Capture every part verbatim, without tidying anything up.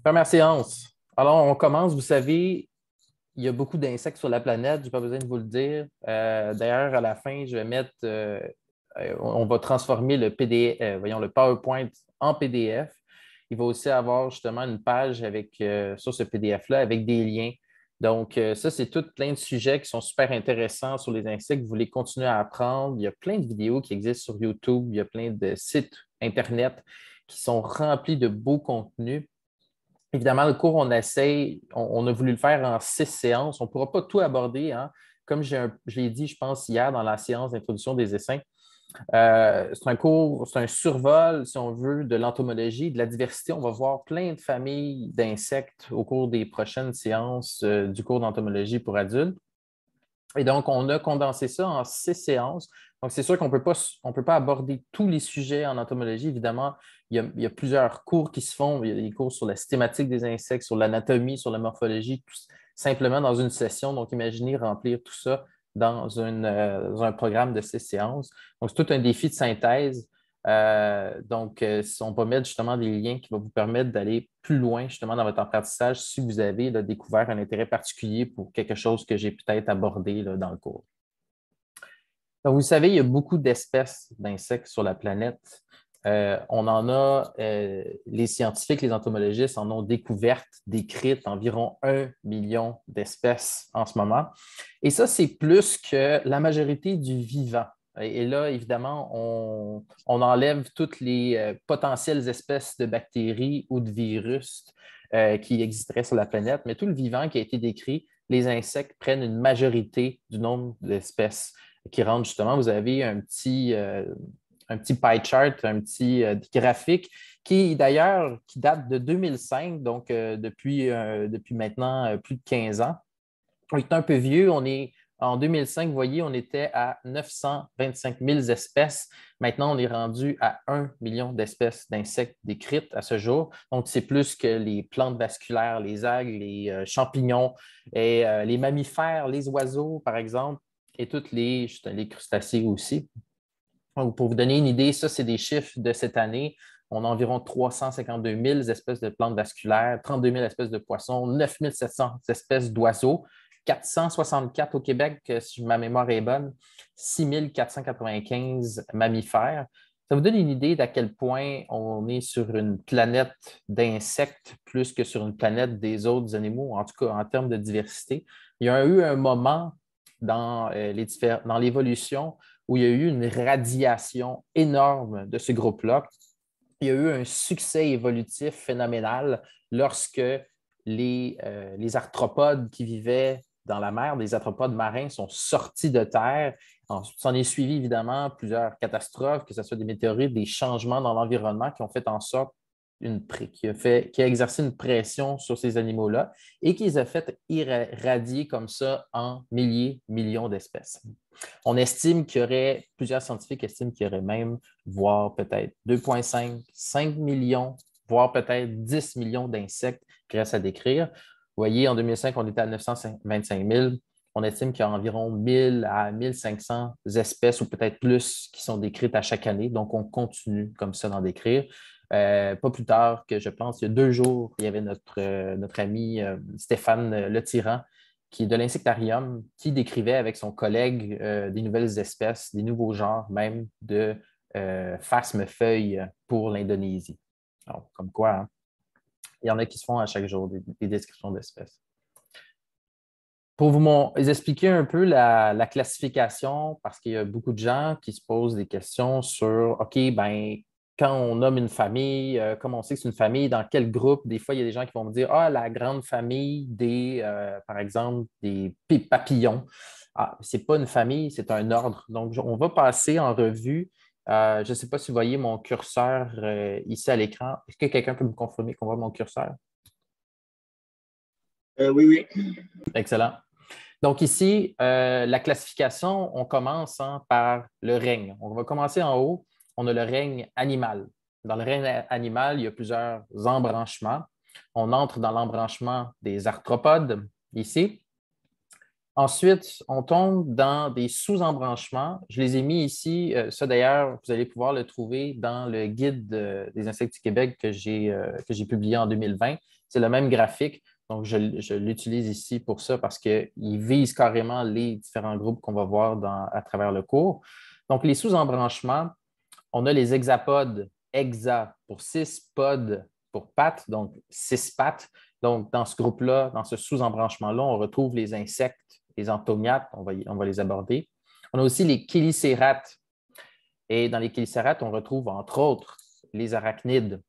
Première séance. Alors, on commence. Vous savez, il y a beaucoup d'insectes sur la planète. Je n'ai pas besoin de vous le dire. Euh, d'ailleurs, à la fin, je vais mettre, euh, euh, on va transformer le P D F, euh, voyons, le PowerPoint en P D F. Il va aussi avoir justement une page avec, euh, sur ce P D F-là avec des liens. Donc, euh, ça, c'est tout plein de sujets qui sont super intéressants sur les insectes. Vous voulez continuer à apprendre. Il y a plein de vidéos qui existent sur YouTube. Il y a plein de sites Internet qui sont remplis de beaux contenus. Évidemment, le cours, on essaye, on, on a voulu le faire en six séances. On ne pourra pas tout aborder, hein. Comme j'ai un- je l'ai dit, je pense, hier dans la séance d'introduction des essaims. Euh, c'est un cours, c'est un survol, si on veut, de l'entomologie, de la diversité. On va voir plein de familles d'insectes au cours des prochaines séances euh, du cours d'entomologie pour adultes. Et donc, on a condensé ça en six séances. Donc, c'est sûr qu'on ne peut pas, on peut pas aborder tous les sujets en entomologie. Évidemment, il y, a, il y a plusieurs cours qui se font. Il y a des cours sur la systématique des insectes, sur l'anatomie, sur la morphologie, tout, simplement dans une session. Donc, imaginez remplir tout ça dans, une, euh, dans un programme de six séances. Donc, c'est tout un défi de synthèse. Euh, donc, euh, on va mettre justement des liens qui vont vous permettre d'aller plus loin justement dans votre apprentissage si vous avez là, découvert un intérêt particulier pour quelque chose que j'ai peut-être abordé là, dans le cours. Donc, vous savez, il y a beaucoup d'espèces d'insectes sur la planète. Euh, on en a, euh, les scientifiques, les entomologistes en ont découvertes, décrites environ un million d'espèces en ce moment. Et ça, c'est plus que la majorité du vivant. Et là, évidemment, on, on enlève toutes les euh, potentielles espèces de bactéries ou de virus euh, qui existeraient sur la planète, mais tout le vivant qui a été décrit, les insectes prennent une majorité du nombre d'espèces qui rentrent justement. Vous avez un petit, euh, un petit pie chart, un petit euh, graphique qui, d'ailleurs, qui date de deux mille cinq, donc euh, depuis, euh, depuis maintenant euh, plus de quinze ans. On est un peu vieux. On est, en deux mille cinq, vous voyez, on était à neuf cent vingt-cinq mille espèces. Maintenant, on est rendu à un million d'espèces d'insectes décrites à ce jour. Donc, c'est plus que les plantes vasculaires, les algues, les euh, champignons et euh, les mammifères, les oiseaux, par exemple, et toutes les, les crustacés aussi. Donc, pour vous donner une idée, ça, c'est des chiffres de cette année. On a environ trois cent cinquante-deux mille espèces de plantes vasculaires, trente-deux mille espèces de poissons, neuf mille sept cents espèces d'oiseaux, quatre cent soixante-quatre au Québec, si ma mémoire est bonne, six mille quatre cent quatre-vingt-quinze mammifères. Ça vous donne une idée d'à quel point on est sur une planète d'insectes plus que sur une planète des autres animaux, en tout cas en termes de diversité. Il y a eu un moment dans, euh, les diffé- dans l'évolution où il y a eu une radiation énorme de ce groupe-là. Il y a eu un succès évolutif phénoménal lorsque les, euh, les arthropodes qui vivaient dans la mer, des arthropodes marins, sont sortis de terre. S'en est suivi évidemment plusieurs catastrophes, que ce soit des météorites, des changements dans l'environnement qui ont fait en sorte une, qui, a fait, qui a exercé une pression sur ces animaux-là et qui les a fait irradier comme ça en milliers, millions d'espèces. On estime qu'il y aurait, plusieurs scientifiques estiment qu'il y aurait même, voire peut-être deux virgule cinq, cinq millions, voire peut-être dix millions d'insectes qui restent à décrire. Vous voyez, en deux mille cinq, on était à neuf cent vingt-cinq mille. On estime qu'il y a environ mille à mille cinq cents espèces ou peut-être plus qui sont décrites à chaque année. Donc, on continue comme ça d'en décrire. Euh, pas plus tard que, je pense, il y a deux jours, il y avait notre, euh, notre ami euh, Stéphane Le Tyran, qui est de l'insectarium, qui décrivait avec son collègue euh, des nouvelles espèces, des nouveaux genres même de euh, phasmes-feuilles pour l'Indonésie. Donc, comme quoi, hein, il y en a qui se font à chaque jour des, des descriptions d'espèces. Pour vous expliquer un peu la, la classification, parce qu'il y a beaucoup de gens qui se posent des questions sur, OK, ben quand on nomme une famille, euh, comment on sait que c'est une famille, dans quel groupe? Des fois, il y a des gens qui vont me dire, ah, la grande famille des, euh, par exemple, des papillons. Ah, ce n'est pas une famille, c'est un ordre. Donc, on va passer en revue. Euh, je ne sais pas si vous voyez mon curseur euh, ici à l'écran. Est-ce que quelqu'un peut me confirmer qu'on voit mon curseur? Euh, oui, oui. Excellent. Donc ici, euh, la classification, on commence hein, par le règne. On va commencer en haut. On a le règne animal. Dans le règne animal, il y a plusieurs embranchements. On entre dans l'embranchement des arthropodes ici. Ensuite, on tombe dans des sous-embranchements. Je les ai mis ici. Euh, ça, d'ailleurs, vous allez pouvoir le trouver dans le guide de- des insectes du Québec que j'ai euh, que j'ai publié en deux mille vingt. C'est le même graphique. Donc, je, je l'utilise ici pour ça parce qu'il vise carrément les différents groupes qu'on va voir dans- à travers le cours. Donc, les sous-embranchements, on a les hexapodes, hexa pour six, pods pour pattes, donc six pattes. Donc, dans ce groupe-là, dans ce sous-embranchement-là, on retrouve les insectes, les entomyates, on va, y- on va les aborder. On a aussi les chélicérates. Et dans les chélicérates, on retrouve entre autres les arachnides.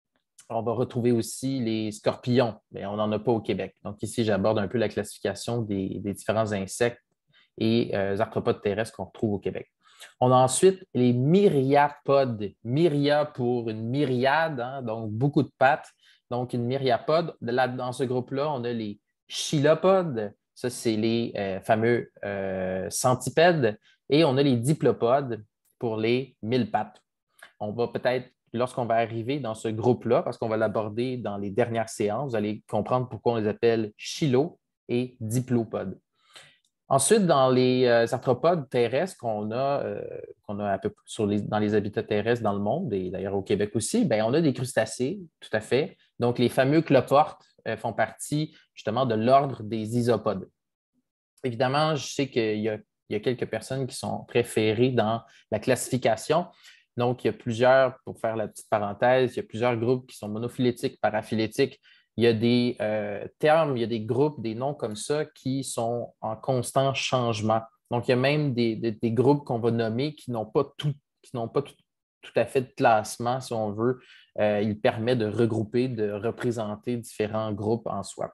On va retrouver aussi les scorpions, mais on n'en a pas au Québec. Donc, ici, j'aborde un peu la classification des, des différents insectes et euh, arthropodes terrestres qu'on retrouve au Québec. On a ensuite les myriapodes. Myria pour une myriade, hein, donc beaucoup de pattes. Donc, une myriapode. Là, dans ce groupe-là, on a les chilopodes. Ça, c'est les euh, fameux euh, centipèdes. Et on a les diplopodes pour les mille pattes. On va peut-être, lorsqu'on va arriver dans ce groupe-là, parce qu'on va l'aborder dans les dernières séances, vous allez comprendre pourquoi on les appelle chilo et diplopodes. Ensuite, dans les euh, arthropodes terrestres qu'on a, euh, qu'on a un peu sur les, dans les habitats terrestres dans le monde, et d'ailleurs au Québec aussi, bien, on a des crustacés, tout à fait. Donc, les fameux cloportes euh, font partie justement de l'ordre des isopodes. Évidemment, je sais qu'il y a, il y a quelques personnes qui sont préférées dans la classification. Donc, il y a plusieurs, pour faire la petite parenthèse, il y a plusieurs groupes qui sont monophylétiques, paraphylétiques. Il y a des euh, termes, il y a des groupes, des noms comme ça qui sont en constant changement. Donc, il y a même des, des, des groupes qu'on va nommer qui n'ont pas tout, qui n'ont pas tout, tout à fait de classement, si on veut. Euh, il permet de regrouper, de représenter différents groupes en soi.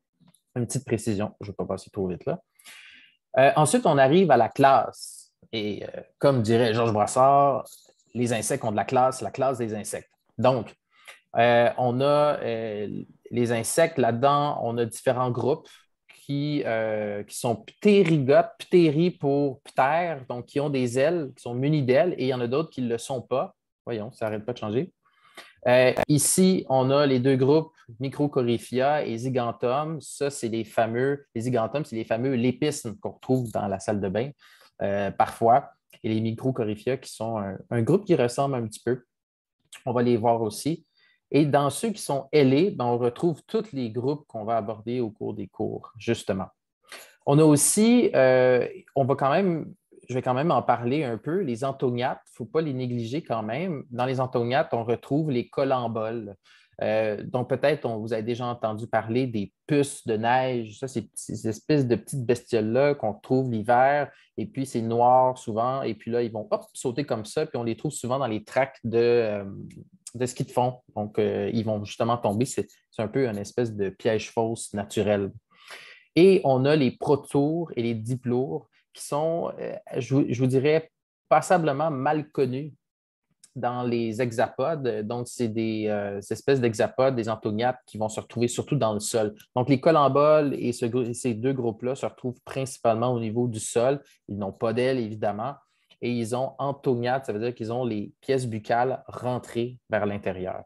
Une petite précision, je ne vais pas passer trop vite là. Euh, ensuite, on arrive à la classe. Et euh, comme dirait Georges Brassard, les insectes ont de la classe, la classe des insectes. Donc, euh, on a euh, les insectes là-dedans, on a différents groupes qui, euh, qui sont ptérygotes, ptéry pour ptère, donc qui ont des ailes, qui sont munis d'ailes, et il y en a d'autres qui ne le sont pas. Voyons, ça n'arrête pas de changer. Euh, ici, on a les deux groupes Microcoryphia et Zyganthum. Ça, c'est les fameux, les Zyganthum, c'est les fameux lépismes qu'on retrouve dans la salle de bain euh, parfois. Et les Microcoryphia qui sont un, un, groupe qui ressemble un petit peu. On va les voir aussi. Et dans ceux qui sont ailés, ben, on retrouve tous les groupes qu'on va aborder au cours des cours, justement. On a aussi, euh, on va quand même, je vais quand même en parler un peu, les antognates, il ne faut pas les négliger quand même. Dans les antognates, on retrouve les colamboles. Euh, donc peut-être on vous a déjà entendu parler des puces de neige. Ça, c'est ces espèces de petites bestioles-là qu'on trouve l'hiver, et puis c'est noir souvent, et puis là, ils vont hop, sauter comme ça, puis on les trouve souvent dans les tracts de, euh, de ski de fond. Donc, euh, ils vont justement tomber. C'est un peu une espèce de piège fausse naturel. Et on a les protours et les diplours qui sont, euh, je, je, vous dirais, passablement mal connus dans les hexapodes. Donc, c'est des, euh, des espèces d'hexapodes, des antognates qui vont se retrouver surtout dans le sol. Donc, les colamboles et ce, ces deux groupes-là se retrouvent principalement au niveau du sol. Ils n'ont pas d'ailes, évidemment. Et ils ont antognates, ça veut dire qu'ils ont les pièces buccales rentrées vers l'intérieur.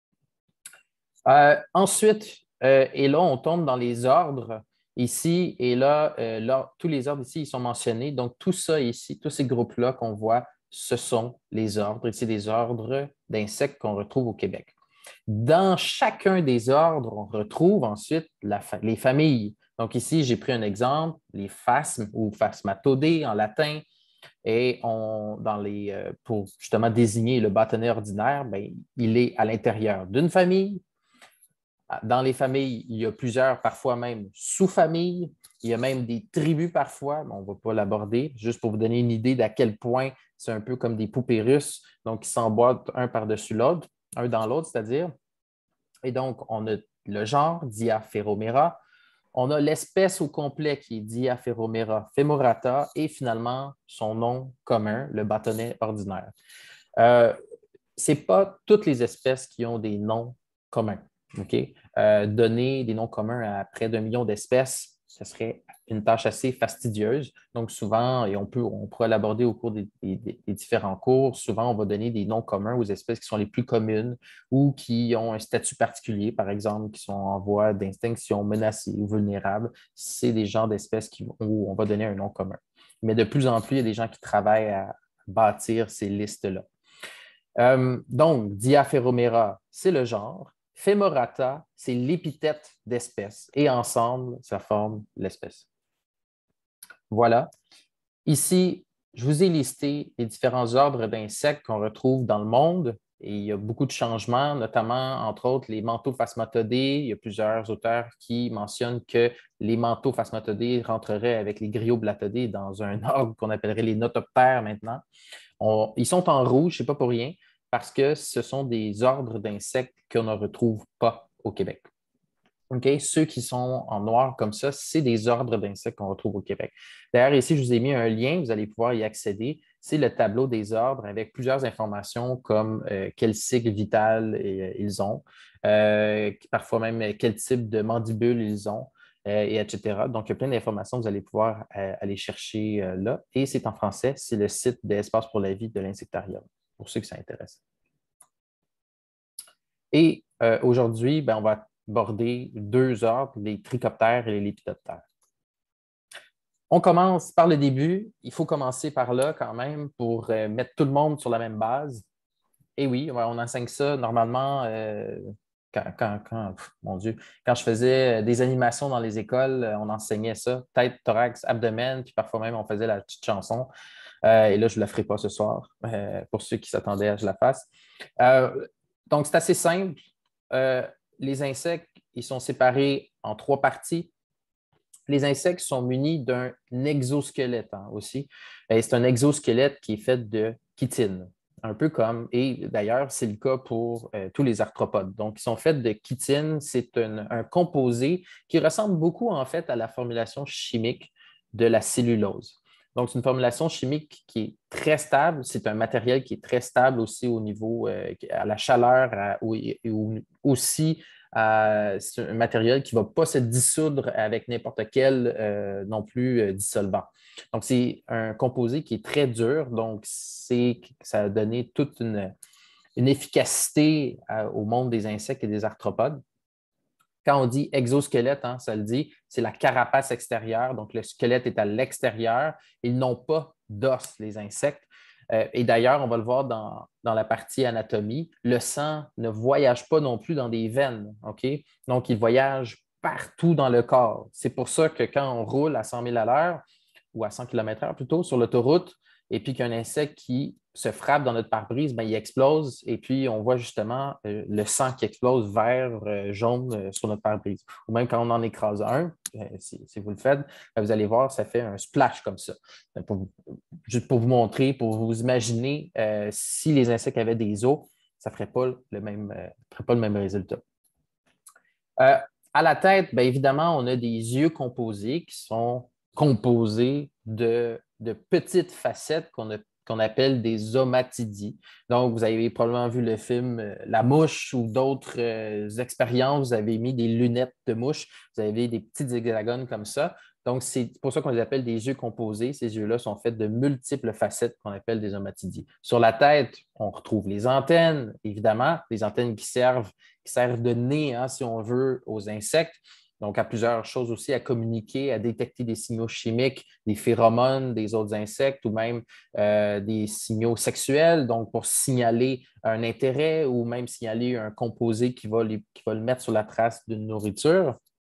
Euh, ensuite, euh, et là, on tombe dans les ordres ici, et là, euh, là, tous les ordres ici, ils sont mentionnés. Donc, tout ça ici, tous ces groupes-là qu'on voit, ce sont les ordres. Ici, des ordres d'insectes qu'on retrouve au Québec. Dans chacun des ordres, on retrouve ensuite la fa les familles. Donc, ici, j'ai pris un exemple, les phasmes ou phasmatodées en latin. Et on, dans les, euh, pour justement désigner le bâtonnet ordinaire, bien, il est à l'intérieur d'une famille. Dans les familles, il y a plusieurs, parfois même sous-familles. Il y a même des tribus parfois, mais on ne va pas l'aborder, juste pour vous donner une idée d'à quel point c'est un peu comme des poupées russes, donc ils s'emboîtent un par-dessus l'autre, un dans l'autre, c'est-à-dire. Et donc, on a le genre, Diaphéromera. On a l'espèce au complet qui est Diaphéromera femorata et finalement son nom commun, le bâtonnet ordinaire. Euh, Ce n'est pas toutes les espèces qui ont des noms communs. Okay? Euh, donner des noms communs à près d'un million d'espèces, ce serait une tâche assez fastidieuse. Donc, souvent, et on peut, on pourra l'aborder au cours des, des, des différents cours, souvent, on va donner des noms communs aux espèces qui sont les plus communes ou qui ont un statut particulier, par exemple, qui sont en voie d'extinction, menacées ou vulnérables. C'est des genres d'espèces qui, où on va donner un nom commun. Mais de plus en plus, il y a des gens qui travaillent à bâtir ces listes-là. Euh, donc, Diaferomera, c'est le genre. Femorata, c'est l'épithète d'espèce. Et ensemble, ça forme l'espèce. Voilà. Ici, je vous ai listé les différents ordres d'insectes qu'on retrouve dans le monde. Et il y a beaucoup de changements, notamment, entre autres, les manteaux-phasmatodés. Il y a plusieurs auteurs qui mentionnent que les manteaux-phasmatodés rentreraient avec les gryoblatodés dans un ordre qu'on appellerait les notoptères maintenant. On, ils sont en rouge, ce n'est pas pour rien, parce que ce sont des ordres d'insectes qu'on ne retrouve pas au Québec. Okay? Ceux qui sont en noir comme ça, c'est des ordres d'insectes qu'on retrouve au Québec. D'ailleurs, ici, je vous ai mis un lien, vous allez pouvoir y accéder. C'est le tableau des ordres avec plusieurs informations comme euh, quel cycle vital euh, ils ont, euh, parfois même euh, quel type de mandibule ils ont, euh, et et cetera. Donc, il y a plein d'informations que vous allez pouvoir euh, aller chercher euh, là. Et c'est en français, c'est le site d'Espace pour la vie de l'Insectarium, pour ceux qui s'intéressent. Et euh, aujourd'hui, ben, on va aborder deux ordres, les trichoptères et les lépidoptères. On commence par le début. Il faut commencer par là quand même pour euh, mettre tout le monde sur la même base. Et oui, on enseigne ça normalement euh, quand, quand, quand, mon Dieu, quand je faisais des animations dans les écoles, on enseignait ça, tête, thorax, abdomen, puis parfois même on faisait la petite chanson. Euh, et là, je ne la ferai pas ce soir, euh, pour ceux qui s'attendaient à ce que je la fasse. Euh, donc, c'est assez simple. Euh, les insectes, ils sont séparés en trois parties. Les insectes sont munis d'un exosquelette hein, aussi. Et c'est un exosquelette qui est fait de chitine, un peu comme, et d'ailleurs, c'est le cas pour euh, tous les arthropodes. Donc, ils sont faits de chitine. C'est un, un composé qui ressemble beaucoup, en fait, à la formulation chimique de la cellulose. Donc, c'est une formulation chimique qui est très stable. C'est un matériel qui est très stable aussi au niveau euh, à la chaleur à, ou, ou, aussi euh, c'est un matériel qui ne va pas se dissoudre avec n'importe quel euh, non plus euh, dissolvant. Donc, c'est un composé qui est très dur. Donc, c'est, ça a donné toute une, une efficacité à, au monde des insectes et des arthropodes. Quand on dit exosquelette, hein, ça le dit, c'est la carapace extérieure. Donc, le squelette est à l'extérieur. Ils n'ont pas d'os, les insectes. Euh, et d'ailleurs, on va le voir dans, dans la partie anatomie, le sang ne voyage pas non plus dans des veines. OK? Donc, il voyage partout dans le corps. C'est pour ça que quand on roule à cent mille à l'heure, ou à cent kilomètres heure plutôt, sur l'autoroute, et puis qu'un insecte qui se frappe dans notre pare-brise, ben, il explose et puis on voit justement euh, le sang qui explose vert, euh, jaune euh, sur notre pare-brise. Ou même quand on en écrase un, euh, si, si, vous le faites, ben, vous allez voir, ça fait un splash comme ça. Pour vous, juste pour vous montrer, pour vous imaginer, euh, si les insectes avaient des os, ça ne ferait pas le même, euh, ferait pas le même résultat. Euh, à la tête, bien évidemment, on a des yeux composés qui sont composés de, de petites facettes qu'on a qu'on appelle des omatidies. Donc, vous avez probablement vu le film euh, La Mouche ou d'autres euh, expériences. Vous avez mis des lunettes de mouche. Vous avez des petits hexagones comme ça. Donc, c'est pour ça qu'on les appelle des yeux composés. Ces yeux-là sont faits de multiples facettes qu'on appelle des omatidies. Sur la tête, on retrouve les antennes, évidemment, les antennes qui servent, qui servent de nez, hein, si on veut, aux insectes. Donc, à plusieurs choses aussi à communiquer, à détecter des signaux chimiques, des phéromones des autres insectes ou même euh, des signaux sexuels, donc pour signaler un intérêt ou même signaler un composé qui va, les, qui va le mettre sur la trace d'une nourriture.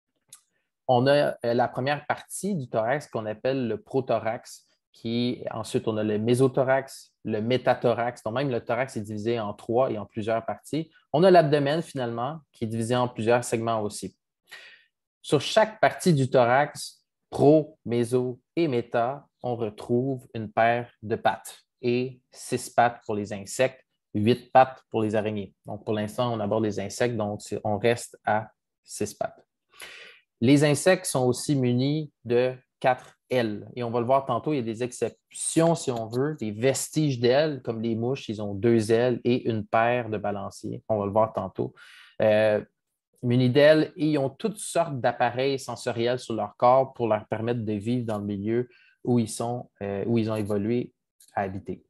On a la première partie du thorax qu'on appelle le prothorax, qui ensuite on a le mésothorax, le métathorax, donc même le thorax est divisé en trois et en plusieurs parties. On a l'abdomen finalement, qui est divisé en plusieurs segments aussi. Sur chaque partie du thorax, pro, méso et méta, on retrouve une paire de pattes et six pattes pour les insectes, huit pattes pour les araignées. Donc, pour l'instant, on aborde les insectes, donc on reste à six pattes. Les insectes sont aussi munis de quatre ailes. Et on va le voir tantôt, il y a des exceptions, si on veut, des vestiges d'ailes, comme les mouches, ils ont deux ailes et une paire de balanciers. On va le voir tantôt. Euh, munis d'ailes et ils ont toutes sortes d'appareils sensoriels sur leur corps pour leur permettre de vivre dans le milieu où ils sont, euh, où ils ont évolué à habiter.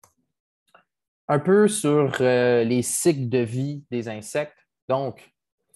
Un peu sur euh, les cycles de vie des insectes. Donc,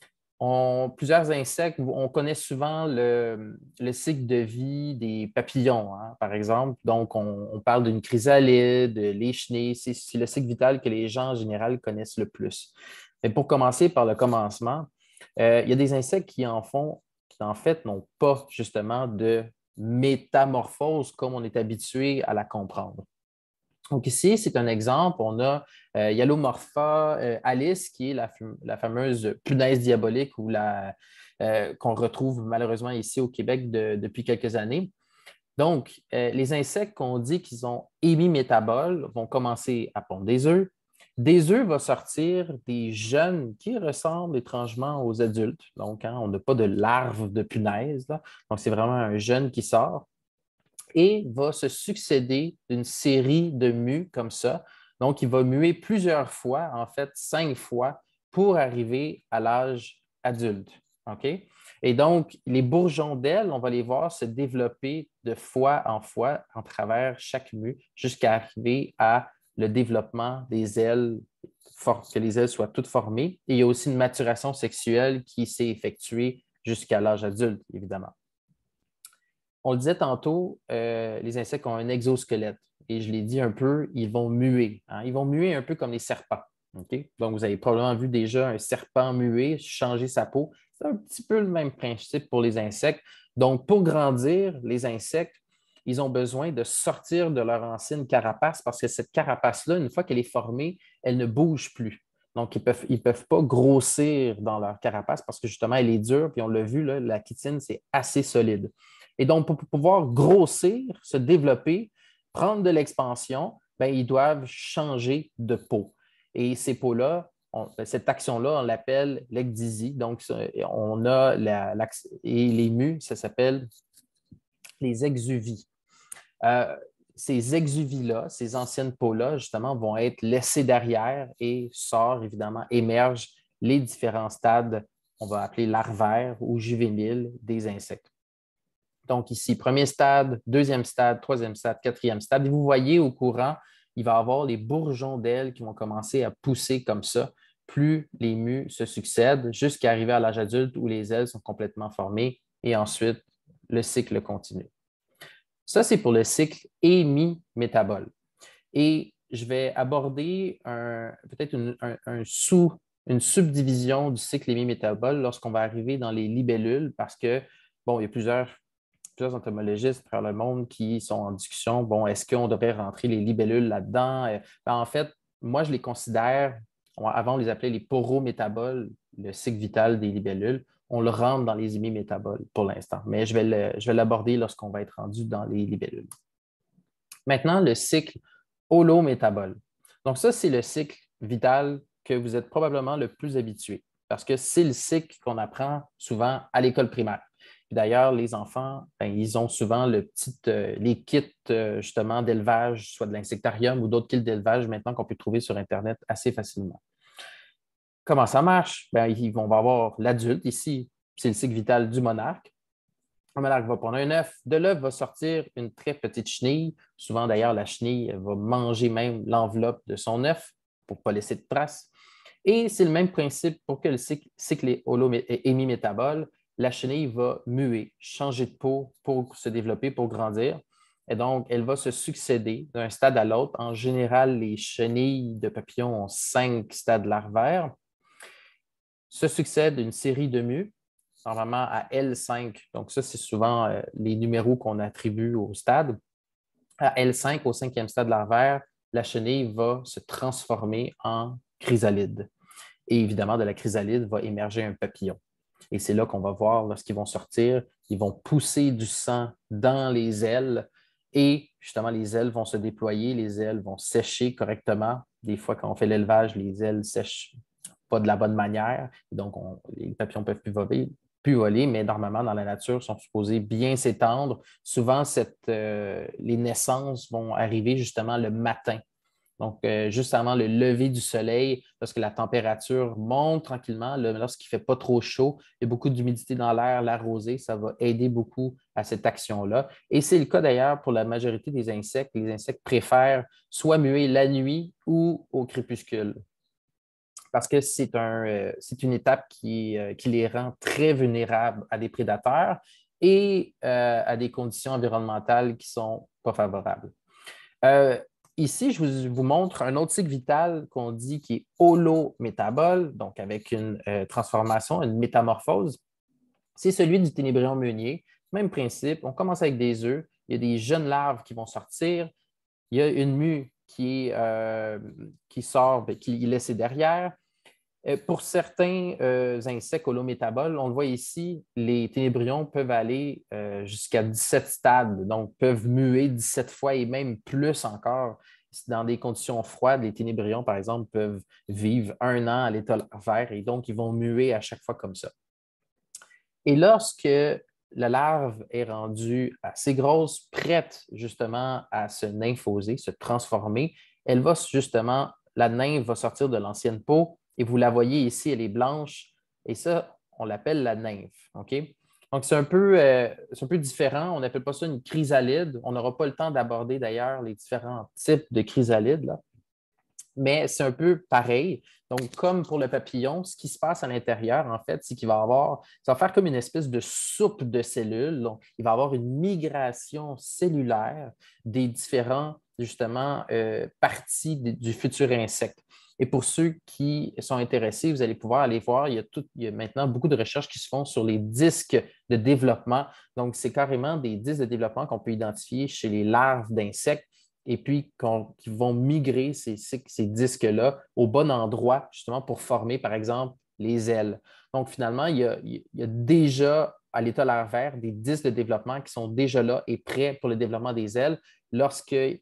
on, plusieurs insectes, on connaît souvent le, le cycle de vie des papillons, hein, par exemple. Donc, on, on parle d'une chrysalide, les chenilles, c'est, c'est le cycle vital que les gens en général connaissent le plus. Mais pour commencer par le commencement, euh, il y a des insectes qui en font, qui en fait n'ont pas justement de métamorphose comme on est habitué à la comprendre. Donc ici, c'est un exemple. On a euh, Yellowmorpha euh, Alice, qui est la, la fameuse punaise diabolique ou la, euh, qu'on retrouve malheureusement ici au Québec de, depuis quelques années. Donc, euh, les insectes qu'on dit qu'ils ont hémimétaboles vont commencer à pondre des œufs. Des œufs vont sortir des jeunes qui ressemblent étrangement aux adultes. Donc, hein, on n'a pas de larves de punaise, là. Donc, c'est vraiment un jeune qui sort et va se succéder d'une série de mues comme ça. Donc, il va muer plusieurs fois, en fait, cinq fois, pour arriver à l'âge adulte. OK? Et donc, les bourgeons d'ailes, on va les voir se développer de fois en fois en travers chaque mue jusqu'à arriver à le développement des ailes, que les ailes soient toutes formées. Et il y a aussi une maturation sexuelle qui s'est effectuée jusqu'à l'âge adulte, évidemment. On le disait tantôt, euh, les insectes ont un exosquelette. Et je l'ai dit un peu, ils vont muer. Hein? Ils vont muer un peu comme les serpents. Okay? Donc, vous avez probablement vu déjà un serpent muer, changer sa peau. C'est un petit peu le même principe pour les insectes. Donc, pour grandir, les insectes, ils ont besoin de sortir de leur ancienne carapace parce que cette carapace-là, une fois qu'elle est formée, elle ne bouge plus. Donc, ils ne peuvent, ils peuvent pas grossir dans leur carapace parce que justement, elle est dure. Puis on l'a vu, là, la chitine, c'est assez solide. Et donc, pour pouvoir grossir, se développer, prendre de l'expansion, bien, ils doivent changer de peau. Et ces peaux-là, on, cette action-là, on l'appelle l'ecdysie. Donc, on a la, la, et les mues, ça s'appelle les exuvies. Euh, ces exuvies-là, ces anciennes peaux-là, justement, vont être laissées derrière et sort, évidemment, émergent les différents stades, on va appeler larvaires ou juvéniles des insectes. Donc ici, premier stade, deuxième stade, troisième stade, quatrième stade. Et vous voyez au courant, il va y avoir les bourgeons d'ailes qui vont commencer à pousser comme ça, plus les mues se succèdent jusqu'à arriver à l'âge adulte où les ailes sont complètement formées et ensuite le cycle continue. Ça, c'est pour le cycle hémimétabole. Et je vais aborder peut-être une, un, un sous, une subdivision du cycle hémimétabole lorsqu'on va arriver dans les libellules parce que, bon, il y a plusieurs plusieurs entomologistes à travers le monde qui sont en discussion. Bon, est-ce qu'on devrait rentrer les libellules là-dedans? Ben, en fait, moi, je les considère, avant, on les appelait les porométaboles, le cycle vital des libellules. On le rentre dans les hémimétaboles pour l'instant, mais je vais, le, je vais l'aborder lorsqu'on va être rendu dans les libellules. Maintenant, le cycle holométabole. Donc, ça, c'est le cycle vital que vous êtes probablement le plus habitué parce que c'est le cycle qu'on apprend souvent à l'école primaire. D'ailleurs, les enfants, ben, ils ont souvent le petit, euh, les kits euh, justement d'élevage, soit de l'insectarium ou d'autres kits d'élevage maintenant qu'on peut trouver sur Internet assez facilement. Comment ça marche? Ben, ils vont avoir l'adulte ici, c'est le cycle vital du monarque. Le monarque va prendre un œuf. De l'œuf va sortir une très petite chenille. Souvent, d'ailleurs, la chenille va manger même l'enveloppe de son œuf pour ne pas laisser de traces. Et c'est le même principe pour que le cycle, cycle hémimétabole. La chenille va muer, changer de peau pour se développer, pour grandir. Et donc, elle va se succéder d'un stade à l'autre. En général, les chenilles de papillons ont cinq stades larvaires. Se succède une série de mues, normalement à L cinq. Donc, ça, c'est souvent euh, les numéros qu'on attribue au stade. À L cinq, au cinquième stade larvaire, la chenille va se transformer en chrysalide. Et évidemment, de la chrysalide va émerger un papillon. Et c'est là qu'on va voir, lorsqu'ils vont sortir, ils vont pousser du sang dans les ailes et justement, les ailes vont se déployer, les ailes vont sécher correctement. Des fois, quand on fait l'élevage, les ailes sèchent pas de la bonne manière. Donc, on, les papillons ne peuvent plus voler, plus voler, mais normalement, dans la nature, ils sont supposés bien s'étendre. Souvent, cette, euh, les naissances vont arriver justement le matin. Donc, euh, juste avant le lever du soleil, lorsque la température monte tranquillement, là, lorsqu'il ne fait pas trop chaud, il y a beaucoup d'humidité dans l'air, la rosée, ça va aider beaucoup à cette action-là. Et c'est le cas d'ailleurs pour la majorité des insectes. Les insectes préfèrent soit muer la nuit ou au crépuscule parce que c'est un, euh, c'est une étape qui, euh, qui les rend très vulnérables à des prédateurs et euh, à des conditions environnementales qui ne sont pas favorables. Euh, Ici, je vous, vous, montre un autre cycle vital qu'on dit qui est holométabole, donc avec une euh, transformation, une métamorphose. C'est celui du ténébrion meunier. Même principe, on commence avec des œufs, il y a des jeunes larves qui vont sortir, il y a une mue qui, est, euh, qui sort, bien, qui est laissée derrière. Pour certains euh, insectes holométaboles, on le voit ici, les ténébrions peuvent aller euh, jusqu'à dix-sept stades, donc peuvent muer dix-sept fois et même plus encore. Dans des conditions froides, les ténébrions, par exemple, peuvent vivre un an à l'état larvaire et donc ils vont muer à chaque fois comme ça. Et lorsque la larve est rendue assez grosse, prête justement à se nymphoser, se transformer, elle va justement, la nymphe va sortir de l'ancienne peau. Et vous la voyez ici, elle est blanche. Et ça, on l'appelle la nymphe. OK? Donc, c'est un peu, euh, c'est un peu différent. On n'appelle pas ça une chrysalide. On n'aura pas le temps d'aborder d'ailleurs les différents types de chrysalides, là. Mais c'est un peu pareil. Donc, comme pour le papillon, ce qui se passe à l'intérieur, en fait, c'est qu'il va avoir, ça va faire comme une espèce de soupe de cellules. Donc, il va avoir une migration cellulaire des différents, justement, euh, parties du futur insecte. Et pour ceux qui sont intéressés, vous allez pouvoir aller voir, il y a, tout, il y a maintenant beaucoup de recherches qui se font sur les disques de développement. Donc, c'est carrément des disques de développement qu'on peut identifier chez les larves d'insectes et puis qui vont migrer ces, ces disques-là au bon endroit, justement, pour former, par exemple, les ailes. Donc, finalement, il y a, il y a déjà à l'état larvaire des disques de développement qui sont déjà là et prêts pour le développement des ailes. Lorsque le,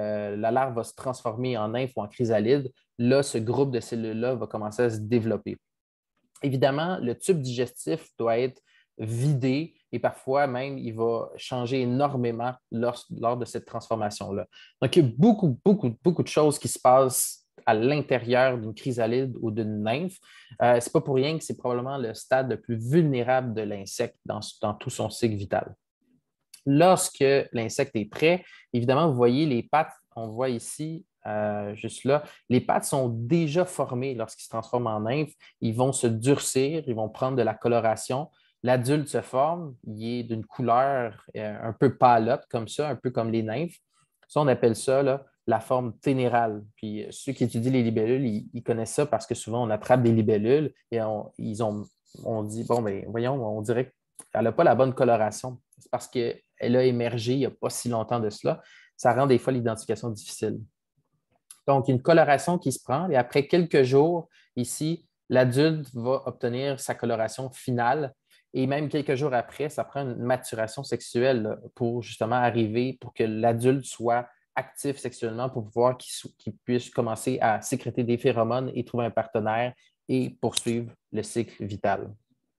la larve va se transformer en nymphe ou en chrysalide, là, ce groupe de cellules-là va commencer à se développer. Évidemment, le tube digestif doit être vidé et parfois même, il va changer énormément lors, lors de cette transformation-là. Donc, il y a beaucoup, beaucoup, beaucoup de choses qui se passent à l'intérieur d'une chrysalide ou d'une nymphe. Euh, ce n'est pas pour rien que c'est probablement le stade le plus vulnérable de l'insecte dans, dans tout son cycle vital. Lorsque l'insecte est prêt, évidemment, vous voyez les pattes, on voit ici, euh, juste là, les pattes sont déjà formées lorsqu'ils se transforment en nymphes. Ils vont se durcir, ils vont prendre de la coloration. L'adulte se forme, il est d'une couleur euh, un peu pâlotte, comme ça, un peu comme les nymphes. Ça, on appelle ça là, la forme ténérale. Puis ceux qui étudient les libellules, ils, ils connaissent ça parce que souvent, on attrape des libellules et on, ils ont, on dit, bon, ben voyons, on dirait qu'elle n'a pas la bonne coloration. C'est parce qu'elle a émergé il n'y a pas si longtemps de cela. Ça rend des fois l'identification difficile. Donc, une coloration qui se prend et après quelques jours, ici, l'adulte va obtenir sa coloration finale et même quelques jours après, ça prend une maturation sexuelle pour justement arriver, pour que l'adulte soit actif sexuellement pour pouvoir qu'il, qu'il puisse commencer à sécréter des phéromones et trouver un partenaire et poursuivre le cycle vital.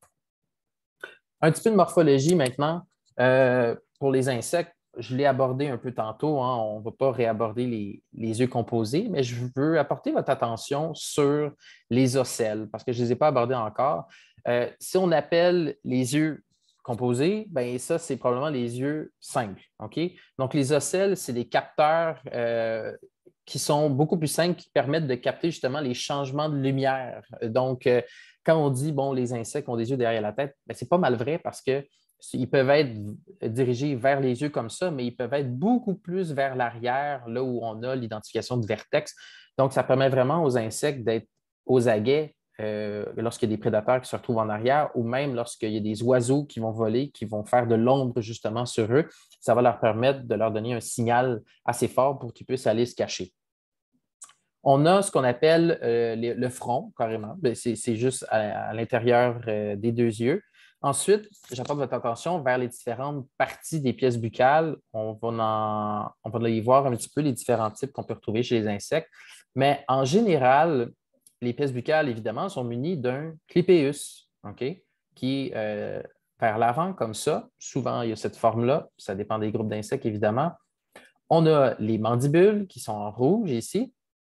Un petit peu de morphologie maintenant. Euh, pour les insectes, je l'ai abordé un peu tantôt, hein, on ne va pas réaborder les, les œufs composés, mais je veux apporter votre attention sur les ocelles, parce que je ne les ai pas abordés encore. Euh, si on appelle les œufs composés, ben ça, c'est probablement les œufs simples. Okay? Donc, les ocelles, c'est des capteurs euh, qui sont beaucoup plus simples, qui permettent de capter justement les changements de lumière. Donc, euh, quand on dit, bon, les insectes ont des yeux derrière la tête, ben, c'est pas mal vrai parce qu'ils peuvent être dirigés vers les yeux comme ça, mais ils peuvent être beaucoup plus vers l'arrière, là où on a l'identification de vertex. Donc, ça permet vraiment aux insectes d'être aux aguets euh, lorsqu'il y a des prédateurs qui se retrouvent en arrière ou même lorsqu'il y a des oiseaux qui vont voler, qui vont faire de l'ombre justement sur eux. Ça va leur permettre de leur donner un signal assez fort pour qu'ils puissent aller se cacher. On a ce qu'on appelle euh, les, le front, carrément. C'est, c'est juste à, à l'intérieur euh, des deux yeux. Ensuite, j'apporte votre attention vers les différentes parties des pièces buccales. On va, en, on va y voir un petit peu les différents types qu'on peut retrouver chez les insectes. Mais en général, les pièces buccales, évidemment, sont munies d'un clypéus, okay, qui est euh, vers l'avant comme ça. Souvent, il y a cette forme-là. Ça dépend des groupes d'insectes, évidemment. On a les mandibules qui sont en rouge ici.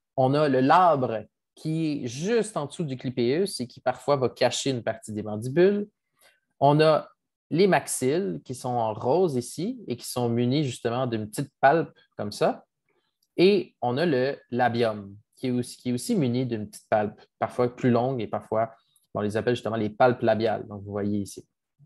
On a le labre qui est juste en dessous du clypéus et qui parfois va cacher une partie des mandibules. On a les maxilles qui sont en rose ici et qui sont munis justement d'une petite palpe comme ça. Et on a le labium qui est aussi, qui est aussi muni d'une petite palpe, parfois plus longue et parfois, on les appelle justement les palpes labiales, donc vous voyez ici,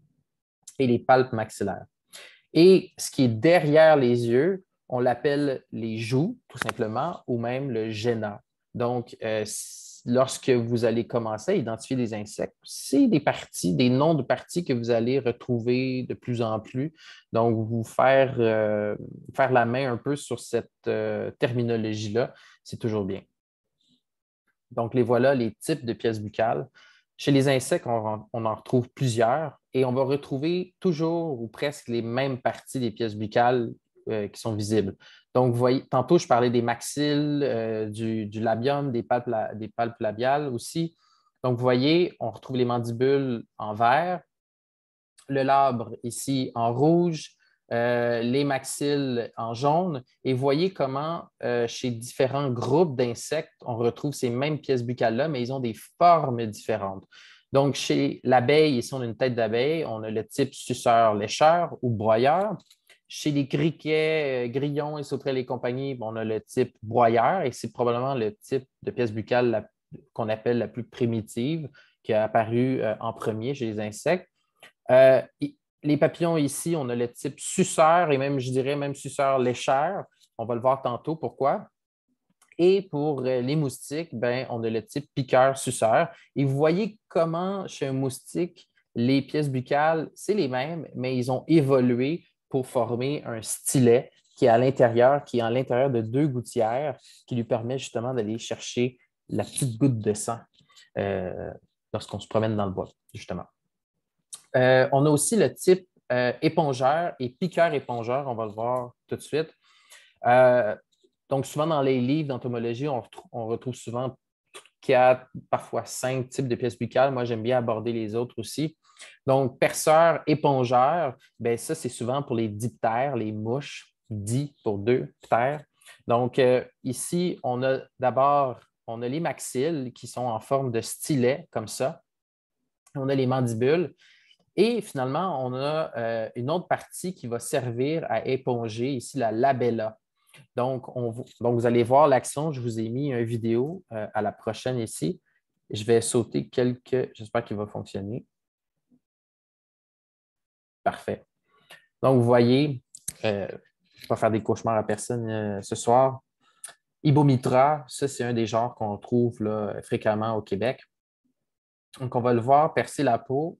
et les palpes maxillaires. Et ce qui est derrière les yeux, on l'appelle les joues, tout simplement, ou même le géna. Donc, euh, lorsque vous allez commencer à identifier des insectes, c'est des parties, des noms de parties que vous allez retrouver de plus en plus. Donc, vous faire, euh, faire la main un peu sur cette euh, terminologie-là, c'est toujours bien. Donc, les voilà, les types de pièces buccales. Chez les insectes, on, on en retrouve plusieurs et on va retrouver toujours ou presque les mêmes parties des pièces buccales euh, qui sont visibles. Donc, vous voyez, tantôt, je parlais des maxilles, euh, du, du labium, des palpes, des palpes labiales aussi. Donc, vous voyez, on retrouve les mandibules en vert, le labre ici en rouge, euh, les maxilles en jaune. Et vous voyez comment, euh, chez différents groupes d'insectes, on retrouve ces mêmes pièces buccales-là, mais ils ont des formes différentes. Donc, chez l'abeille, ici, on a une tête d'abeille, on a le type suceur-lécheur ou broyeur. Chez les criquets, euh, grillons et sauterelles et compagnie, on a le type broyeur et c'est probablement le type de pièce buccale qu'on appelle la plus primitive qui a apparu euh, en premier chez les insectes. Euh, les papillons ici, on a le type suceur et même, je dirais, même suceur-lécheur. On va le voir tantôt pourquoi. Et pour euh, les moustiques, ben, on a le type piqueur-suceur. Et vous voyez comment, chez un moustique, les pièces buccales, c'est les mêmes, mais ils ont évolué pour former un stylet qui est à l'intérieur, qui est à l'intérieur de deux gouttières, qui lui permet justement d'aller chercher la petite goutte de sang euh, lorsqu'on se promène dans le bois, justement. Euh, on a aussi le type euh, épongeur et piqueur-épongeur, on va le voir tout de suite. Euh, donc, souvent dans les livres d'entomologie, on, retrouve, on retrouve souvent quatre, parfois cinq types de pièces buccales. Moi, j'aime bien aborder les autres aussi. Donc, perceur, épongeur, bien, ça, c'est souvent pour les diptères, les mouches, dix pour deux, ptères. Donc, euh, ici, on a d'abord, on a les maxilles qui sont en forme de stylet, comme ça. On a les mandibules. Et finalement, on a euh, une autre partie qui va servir à éponger, ici la labella. Donc, on, donc vous allez voir l'action. Je vous ai mis une vidéo euh, à la prochaine ici. Je vais sauter quelques... J'espère qu'il va fonctionner. Parfait. Donc, vous voyez, euh, je ne vais pas faire des cauchemars à personne euh, ce soir. Ibomitra, ça, c'est un des genres qu'on trouve là, fréquemment au Québec. Donc, on va le voir percer la peau.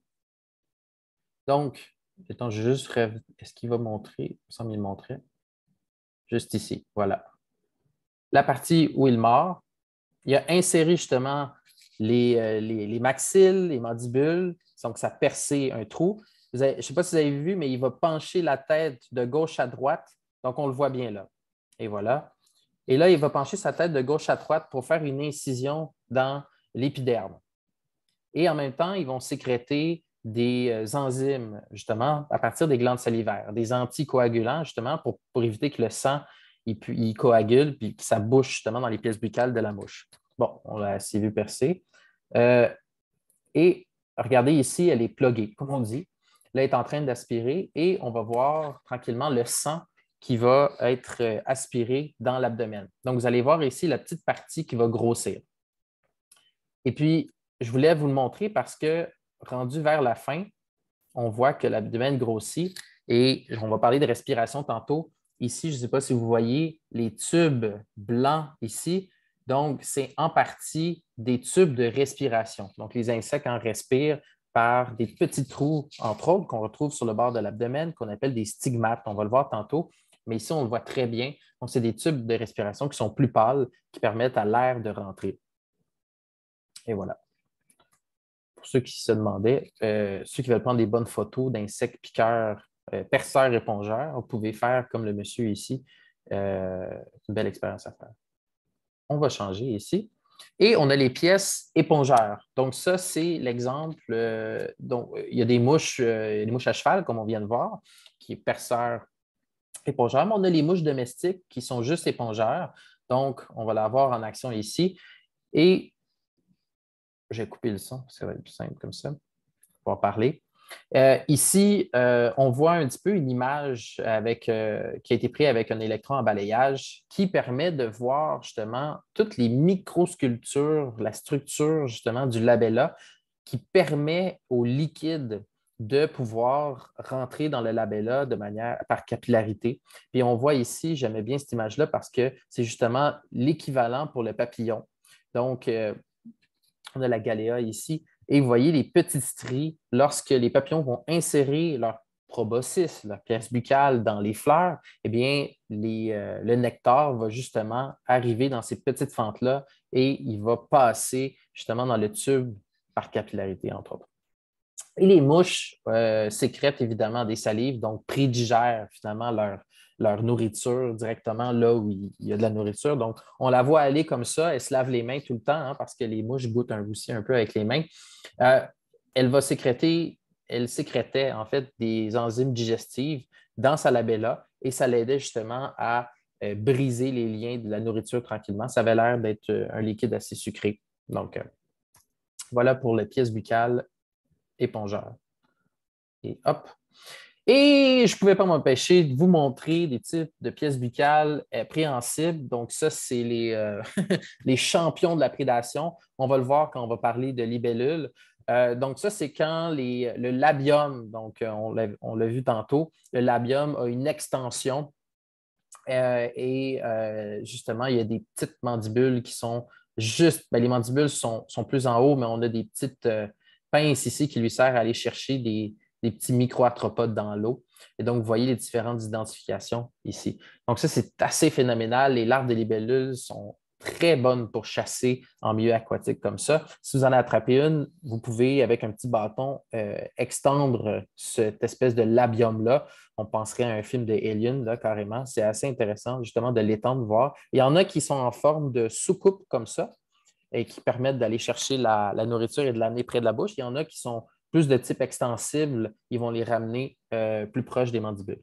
Donc, attends, je juste rêve. Est-ce qu'il va montrer? Il me semble qu'il montrait. Juste ici, voilà. La partie où il mord, il a inséré justement les, euh, les, les maxilles, les mandibules, donc ça a percé un trou. Vous avez, je ne sais pas si vous avez vu, mais il va pencher la tête de gauche à droite, donc on le voit bien là. Et voilà. Et là, il va pencher sa tête de gauche à droite pour faire une incision dans l'épiderme. Et en même temps, ils vont sécréter des enzymes, justement, à partir des glandes salivaires, des anticoagulants, justement, pour, pour éviter que le sang il, il coagule puis que ça bouche, justement, dans les pièces buccales de la mouche. Bon, on l'a assez vu percer. Euh, et regardez ici, elle est pluguée, comme on dit. Là, elle est en train d'aspirer et on va voir tranquillement le sang qui va être aspiré dans l'abdomen. Donc, vous allez voir ici la petite partie qui va grossir. Et puis, je voulais vous le montrer parce que, rendu vers la fin, on voit que l'abdomen grossit et on va parler de respiration tantôt. Ici, je ne sais pas si vous voyez les tubes blancs ici. Donc, c'est en partie des tubes de respiration. Donc, les insectes en respirent par des petits trous, entre autres, qu'on retrouve sur le bord de l'abdomen, qu'on appelle des stigmates. On va le voir tantôt, mais ici, on le voit très bien. Donc, c'est des tubes de respiration qui sont plus pâles, qui permettent à l'air de rentrer. Et voilà. Pour ceux qui se demandaient, euh, ceux qui veulent prendre des bonnes photos d'insectes piqueurs, euh, perceurs, épongeurs, vous pouvez faire comme le monsieur ici. Euh, une belle expérience à faire. On va changer ici. Et on a les pièces épongeurs. Donc, ça, c'est l'exemple. Euh, donc, il y a des mouches, euh, des mouches à cheval, comme on vient de voir, qui est perceur, épongeur. Mais on a les mouches domestiques qui sont juste épongeurs. Donc, on va la voir en action ici. Et je vais couper le son, parce que ça va être plus simple comme ça. On va parler. Euh, ici, euh, on voit un petit peu une image avec, euh, qui a été prise avec un électron en balayage qui permet de voir justement toutes les microsculptures, la structure justement du labella qui permet au liquide de pouvoir rentrer dans le labella de manière par capillarité. Puis on voit ici, j'aimais bien cette image-là parce que c'est justement l'équivalent pour le papillon. Donc, euh, on a la galéa ici. Et vous voyez les petites stries, lorsque les papillons vont insérer leur proboscis, leur pièce buccale dans les fleurs, eh bien, les, euh, le nectar va justement arriver dans ces petites fentes-là et il va passer justement dans le tube par capillarité, entre autres. Et les mouches euh, sécrètent évidemment des salives, donc prédigèrent finalement leur, leur nourriture directement là où il y a de la nourriture. Donc, on la voit aller comme ça, elle se lave les mains tout le temps hein, parce que les mouches goûtent un, aussi un peu avec les mains. Euh, elle va sécréter, elle sécrétait en fait des enzymes digestives dans sa labella et ça l'aidait justement à euh, briser les liens de la nourriture tranquillement. Ça avait l'air d'être un liquide assez sucré. Donc, euh, voilà pour la pièce buccale épongeur. Et hop. Et je ne pouvais pas m'empêcher de vous montrer des types de pièces buccales euh, préhensibles. Donc, ça, c'est les, euh, les champions de la prédation. On va le voir quand on va parler de libellules. Euh, donc, ça, c'est quand les, le labium, donc euh, on l'a vu tantôt, le labium a une extension euh, et euh, justement, il y a des petites mandibules qui sont juste, ben, les mandibules sont, sont, plus en haut, mais on a des petites euh, pinces ici qui lui servent à aller chercher des, des petits micro-arthropodes dans l'eau. Et donc, vous voyez les différentes identifications ici. Donc, ça, c'est assez phénoménal. Les larves de libellules sont très bonnes pour chasser en milieu aquatique comme ça. Si vous en attrapez une, vous pouvez, avec un petit bâton, euh, extendre cette espèce de labium-là. On penserait à un film de Alien, là, carrément. C'est assez intéressant, justement, de l'étendre, voir. Il y en a qui sont en forme de soucoupe comme ça et qui permettent d'aller chercher la, la nourriture et de l'amener près de la bouche. Il y en a qui sont plus de type extensible. Ils vont les ramener euh, plus proche des mandibules.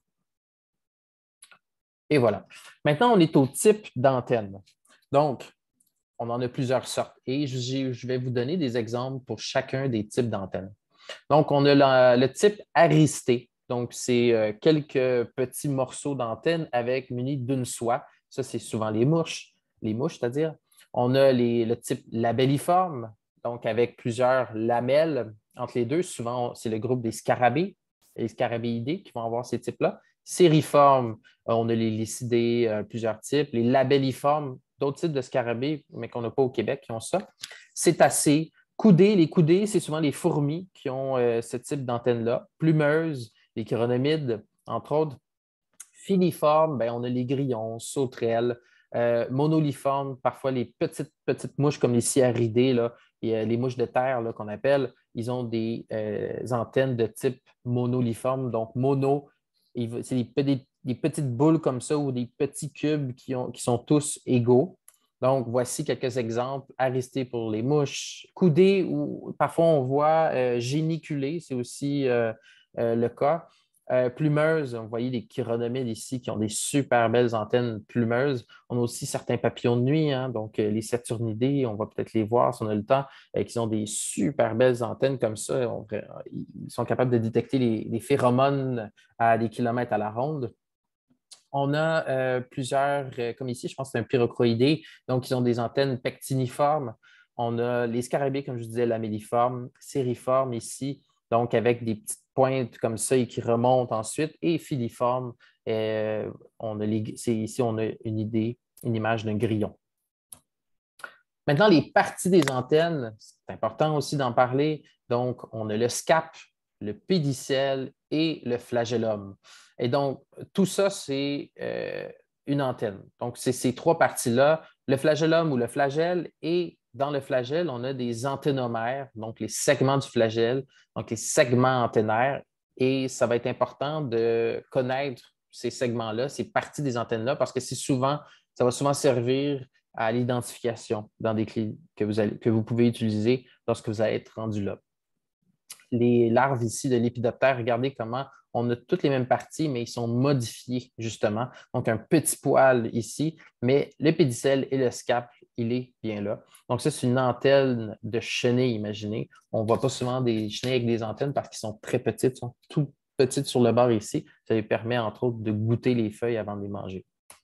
Et voilà. Maintenant, on est au type d'antenne. Donc, on en a plusieurs sortes et je vais vous donner des exemples pour chacun des types d'antennes. Donc, on a la, le type aristé. Donc, c'est euh, quelques petits morceaux d'antenne avec munis d'une soie. Ça, c'est souvent les mouches, les mouches, c'est-à-dire. On a les, le type labelliforme, donc avec plusieurs lamelles entre les deux. Souvent, c'est le groupe des scarabées, les scarabéidés qui vont avoir ces types-là. Sériformes, on a les lycidés, euh, plusieurs types. Les labelliformes, d'autres types de scarabées, mais qu'on n'a pas au Québec, qui ont ça. Cétacés, coudées, les coudées, c'est souvent les fourmis qui ont euh, ce type d'antenne-là. Plumeuses, les chironomides, entre autres. Filiformes, ben, on a les grillons, sauterelles. Euh, monoliformes, parfois les petites, petites mouches comme les cyaridés, là, et, euh, les mouches de terre qu'on appelle, ils ont des euh, antennes de type monoliforme. Donc, mono, c'est des, des, des, petites boules comme ça ou des petits cubes qui, ont, qui sont tous égaux. Donc, voici quelques exemples. Aristés pour les mouches, coudées ou parfois on voit euh, géniculées, c'est aussi euh, euh, le cas. Euh, plumeuses, vous voyez les chironomides ici qui ont des super belles antennes plumeuses. On a aussi certains papillons de nuit, hein, donc euh, les saturnidés, on va peut-être les voir si on a le temps, euh, qui ont des super belles antennes comme ça. On, ils sont capables de détecter les, les phéromones à des kilomètres à la ronde. On a euh, plusieurs, euh, comme ici, je pense que c'est un pyrocroïdé, donc ils ont des antennes pectiniformes. On a les scarabées, comme je vous disais, lamelliformes, sériformes ici, donc avec des petites pointes comme ça et qui remontent ensuite, et filiformes. Euh, on a les, ici, on a une idée, une image d'un grillon. Maintenant, les parties des antennes, c'est important aussi d'en parler. Donc, on a le scape, le pédicelle et le flagellum. Et donc, tout ça, c'est euh, une antenne. Donc, c'est ces trois parties-là, le flagellum ou le flagelle, et dans le flagelle, on a des anténomères, donc les segments du flagelle, donc les segments antennaires. Et ça va être important de connaître ces segments-là, ces parties des antennes-là, parce que c'est souvent, ça va souvent servir à l'identification dans des clés que vous, allez, que vous pouvez utiliser lorsque vous allez être rendu là. les larves ici de lépidoptère, regardez comment on a toutes les mêmes parties, mais ils sont modifiés, justement. Donc, un petit poil ici, mais le pédicelle et le scaphe, il est bien là. Donc, ça, c'est une antenne de chenille, imaginez. On ne voit pas souvent des chenilles avec des antennes parce qu'ils sont très petites, sont tout petites sur le bord ici. Ça lui permet, entre autres, de goûter les feuilles avant de les manger.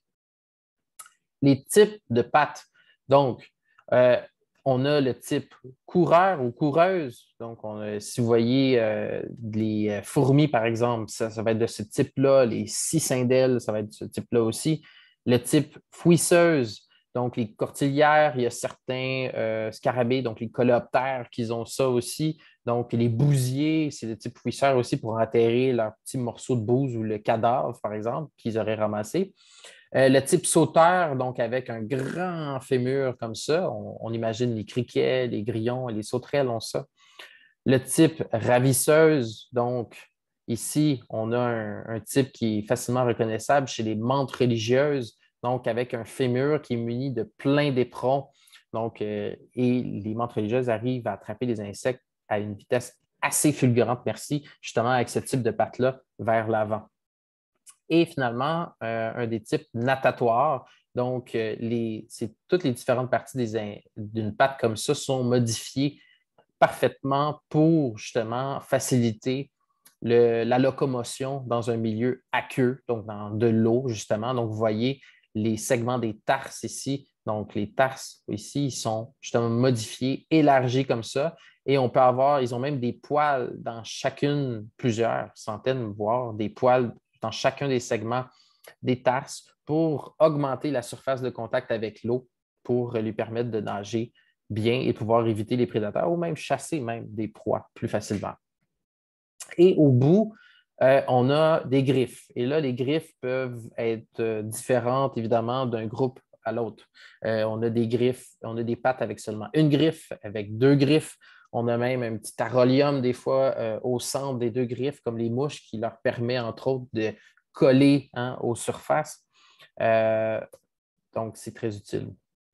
Les types de pattes. Donc, euh, on a le type coureur ou coureuse. Donc, on a, si vous voyez euh, les fourmis, par exemple, ça, ça va être de ce type-là. Les cicindèles, ça va être de ce type-là aussi. Le type fouisseuse, donc les cortilières, il y a certains euh, scarabées, donc les coléoptères qui ont ça aussi. Donc, les bousiers, c'est le type fouisseur aussi pour enterrer leurs petits morceaux de bouse ou le cadavre, par exemple, qu'ils auraient ramassé. Euh, le type sauteur, donc avec un grand fémur comme ça, on, on imagine les criquets, les grillons et les sauterelles ont ça. Le type ravisseuse, donc ici, on a un, un type qui est facilement reconnaissable chez les menthes religieuses, donc avec un fémur qui est muni de plein d'éperons. Donc, euh, et les menthes religieuses arrivent à attraper les insectes à une vitesse assez fulgurante, merci, justement avec ce type de patte-là vers l'avant. Et finalement, euh, un des types natatoires. Donc, euh, les, toutes les différentes parties d'une patte comme ça sont modifiées parfaitement pour justement faciliter le, la locomotion dans un milieu aqueux, donc dans de l'eau, justement. Donc, vous voyez les segments des tarses ici. Donc, les tarses ici, ils sont justement modifiés, élargis comme ça. Et on peut avoir, ils ont même des poils dans chacune, plusieurs centaines, voire des poils dans chacun des segments des tarses pour augmenter la surface de contact avec l'eau pour lui permettre de nager bien et pouvoir éviter les prédateurs ou même chasser même des proies plus facilement. Et au bout, euh, on a des griffes. Et là, les griffes peuvent être euh, différentes, évidemment, d'un groupe à l'autre. Euh, on a des griffes, on a des pattes avec seulement une griffe, avec deux griffes. On a même un petit arolium, des fois, euh, au centre des deux griffes, comme les mouches, qui leur permet, entre autres, de coller hein, aux surfaces. Euh, donc, c'est très utile.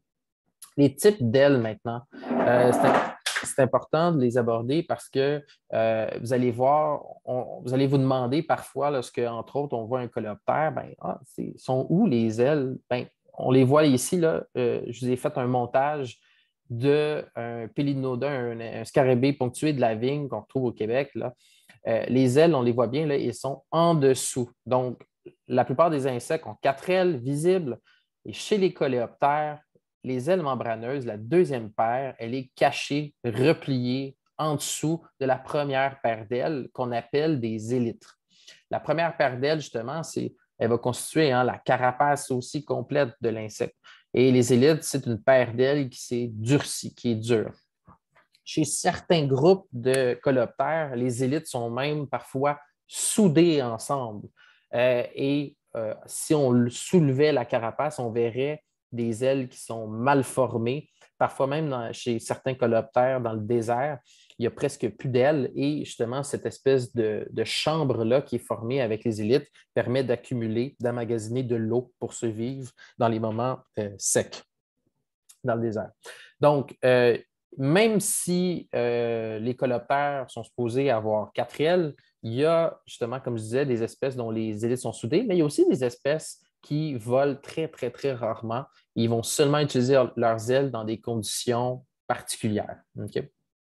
Les types d'ailes maintenant, euh, c'est important de les aborder parce que euh, vous allez voir, on, vous allez vous demander parfois, lorsque, entre autres, on voit un coléoptère, ben, ah, sont où les ailes? Ben, on les voit ici, là, euh, je vous ai fait un montage d'un pélinodon, un, un scarabée ponctué de la vigne qu'on retrouve au Québec. Là. Euh, les ailes, on les voit bien, là, ils sont en dessous. Donc, la plupart des insectes ont quatre ailes visibles et chez les coléoptères, les ailes membraneuses, la deuxième paire, elle est cachée, repliée en dessous de la première paire d'ailes qu'on appelle des élytres. La première paire d'ailes, justement, c'est, elle va constituer hein, la carapace aussi complète de l'insecte. Et les élytres, c'est une paire d'ailes qui s'est durcie, qui est dure. Chez certains groupes de coléoptères, les élytres sont même parfois soudés ensemble. Euh, et euh, si on soulevait la carapace, on verrait des ailes qui sont mal formées. Parfois même dans, chez certains coléoptères dans le désert, il n'y a presque plus d'ailes et justement cette espèce de, de chambre-là qui est formée avec les élytres permet d'accumuler, d'emmagasiner de l'eau pour survivre dans les moments euh, secs dans le désert. Donc, euh, même si euh, les coléoptères sont supposés avoir quatre ailes, il y a justement, comme je disais, des espèces dont les élytres sont soudées, mais il y a aussi des espèces qui volent très, très, très rarement. Ils vont seulement utiliser leurs ailes dans des conditions particulières. Okay?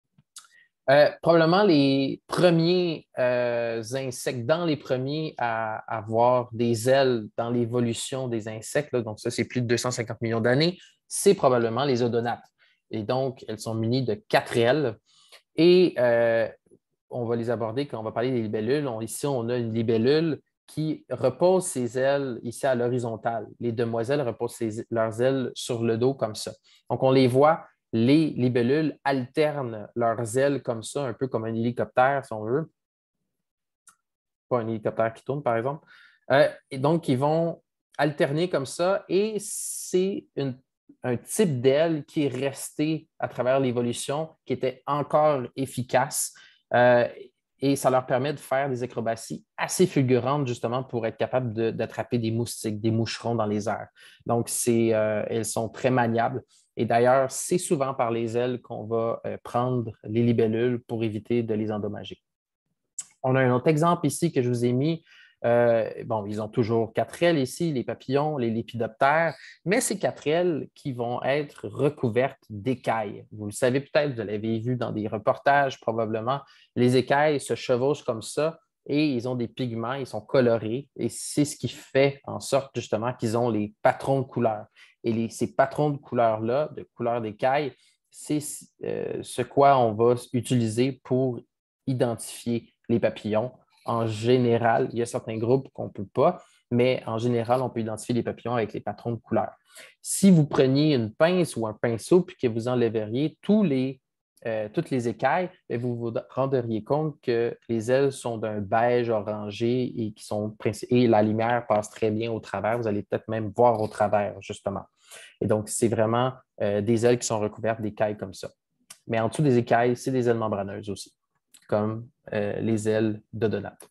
Euh, probablement les premiers euh, insectes, dans les premiers à avoir des ailes dans l'évolution des insectes, là, donc ça c'est plus de deux cent cinquante millions d'années, c'est probablement les odonates. Et donc, elles sont munies de quatre ailes et euh, on va les aborder quand on va parler des libellules. On, ici, on a une libellule qui repose ses ailes ici à l'horizontale. Les demoiselles reposent ses, leurs ailes sur le dos comme ça. Donc, on les voit, les libellules alternent leurs ailes comme ça, un peu comme un hélicoptère, si on veut. Pas un hélicoptère qui tourne, par exemple. Euh, et donc, ils vont alterner comme ça et c'est une un type d'aile qui est resté à travers l'évolution, qui était encore efficace. Euh, et ça leur permet de faire des acrobaties assez fulgurantes, justement, pour être capable d'attraper des moustiques, des moucherons dans les airs. Donc, euh, elles sont très maniables. Et d'ailleurs, c'est souvent par les ailes qu'on va euh, prendre les libellules pour éviter de les endommager. On a un autre exemple ici que je vous ai mis. Euh, bon, ils ont toujours quatre ailes ici, les papillons, les lépidoptères, mais ces quatre ailes qui vont être recouvertes d'écailles. Vous le savez peut-être, vous l'avez vu dans des reportages probablement, les écailles se chevauchent comme ça et ils ont des pigments, ils sont colorés et c'est ce qui fait en sorte justement qu'ils ont les patrons de couleurs. Et les, ces patrons de couleurs-là, de couleurs d'écailles, c'est euh, ce quoi on va utiliser pour identifier les papillons. En général, il y a certains groupes qu'on ne peut pas, mais en général, on peut identifier les papillons avec les patrons de couleurs. Si vous preniez une pince ou un pinceau puis que vous enlèveriez tous les, euh, toutes les écailles, vous vous rendriez compte que les ailes sont d'un beige orangé et, qui sont, et la lumière passe très bien au travers. Vous allez peut-être même voir au travers, justement. Et donc, c'est vraiment euh, des ailes qui sont recouvertes d'écailles comme ça. Mais en dessous des écailles, c'est des ailes membraneuses aussi, comme euh, les ailes d'Odonate.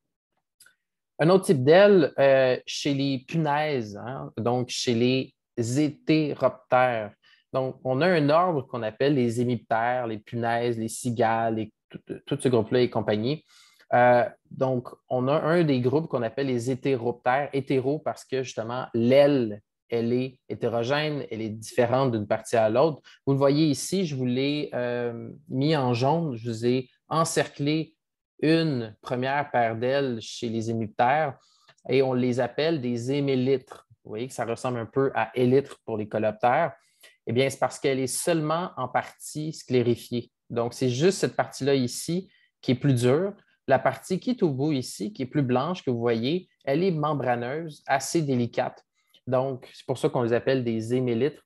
Un autre type d'aile, euh, chez les punaises, hein, donc chez les hétéroptères. Donc, on a un ordre qu'on appelle les hémiptères, les punaises, les cigales, les, tout, tout ce groupe-là et compagnie. Euh, donc, on a un des groupes qu'on appelle les hétéroptères, hétéro parce que justement, l'aile, elle est hétérogène, elle est différente d'une partie à l'autre. Vous le voyez ici, je vous l'ai euh, mis en jaune, je vous ai encerclé une première paire d'ailes chez les hémiptères et on les appelle des hémélytres. Vous voyez que ça ressemble un peu à élytres pour les coloptères. Eh bien, c'est parce qu'elle est seulement en partie sclérifiée. Donc, c'est juste cette partie-là ici qui est plus dure. La partie qui est au bout ici, qui est plus blanche que vous voyez, elle est membraneuse, assez délicate. Donc, c'est pour ça qu'on les appelle des hémélytres.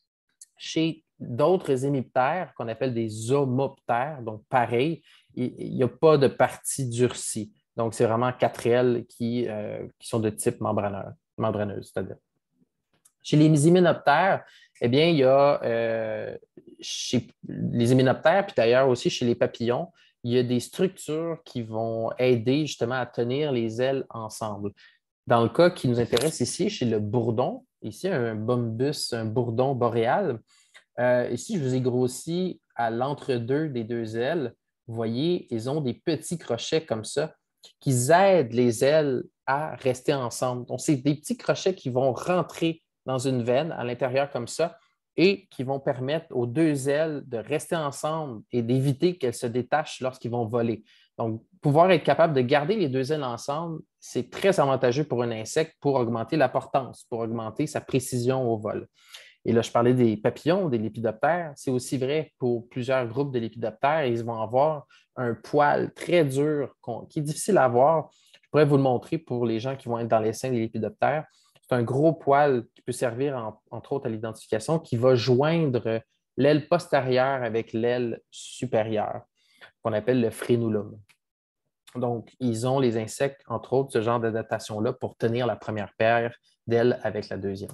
Chez d'autres hémiptères, qu'on appelle des homoptères, donc pareil, il n'y a pas de partie durcie. Donc, c'est vraiment quatre ailes qui, euh, qui sont de type membraneux, membraneuse, c'est-à-dire. Chez les hyménoptères, eh bien, il y a euh, chez les hyménoptères, puis d'ailleurs aussi chez les papillons, il y a des structures qui vont aider justement à tenir les ailes ensemble. Dans le cas qui nous intéresse ici, chez le bourdon, ici un bombus, un bourdon boréal, euh, ici je vous ai grossi à l'entre-deux des deux ailes. Vous voyez, ils ont des petits crochets comme ça qui aident les ailes à rester ensemble. Donc, c'est des petits crochets qui vont rentrer dans une veine à l'intérieur comme ça et qui vont permettre aux deux ailes de rester ensemble et d'éviter qu'elles se détachent lorsqu'ils vont voler. Donc, pouvoir être capable de garder les deux ailes ensemble, c'est très avantageux pour un insecte pour augmenter la portance, pour augmenter sa précision au vol. Et là, je parlais des papillons, des lépidoptères. C'est aussi vrai pour plusieurs groupes de lépidoptères. Ils vont avoir un poil très dur qui est difficile à voir. Je pourrais vous le montrer pour les gens qui vont être dans les seins des lépidoptères. C'est un gros poil qui peut servir, en, entre autres, à l'identification, qui va joindre l'aile postérieure avec l'aile supérieure, qu'on appelle le frénulum. Donc, ils ont, les insectes, entre autres, ce genre d'adaptation-là pour tenir la première paire d'ailes avec la deuxième.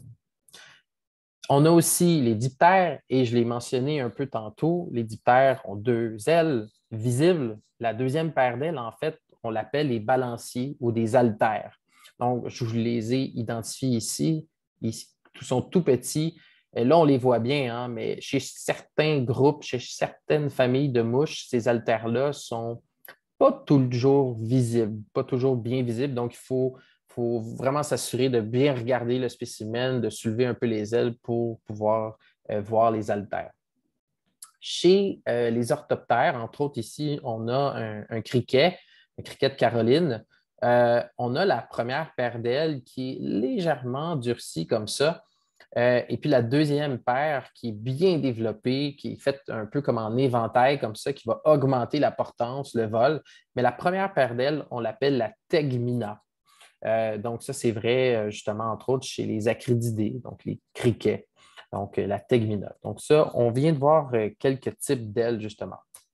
On a aussi les diptères, et je l'ai mentionné un peu tantôt, les diptères ont deux ailes visibles. La deuxième paire d'ailes, en fait, on l'appelle les balanciers ou des haltères. Donc, je vous les ai identifiés ici. Ils sont tout petits. Et là, on les voit bien, hein, mais chez certains groupes, chez certaines familles de mouches, ces haltères-là sont pas toujours visibles, pas toujours bien visibles. Donc, il faut Il faut vraiment s'assurer de bien regarder le spécimen, de soulever un peu les ailes pour pouvoir euh, voir les haltères. Chez euh, les orthoptères, entre autres ici, on a un, un criquet, un criquet de Caroline. Euh, on a la première paire d'ailes qui est légèrement durcie comme ça. Euh, et puis la deuxième paire qui est bien développée, qui est faite un peu comme en éventail, comme ça, qui va augmenter la portance, le vol. Mais la première paire d'ailes, on l'appelle la tegmina. Euh, donc, ça, c'est vrai, euh, justement, entre autres, chez les acrididés, donc les criquets, donc euh, la tegmina. Donc, ça, on vient de voir euh, quelques types d'ailes, justement.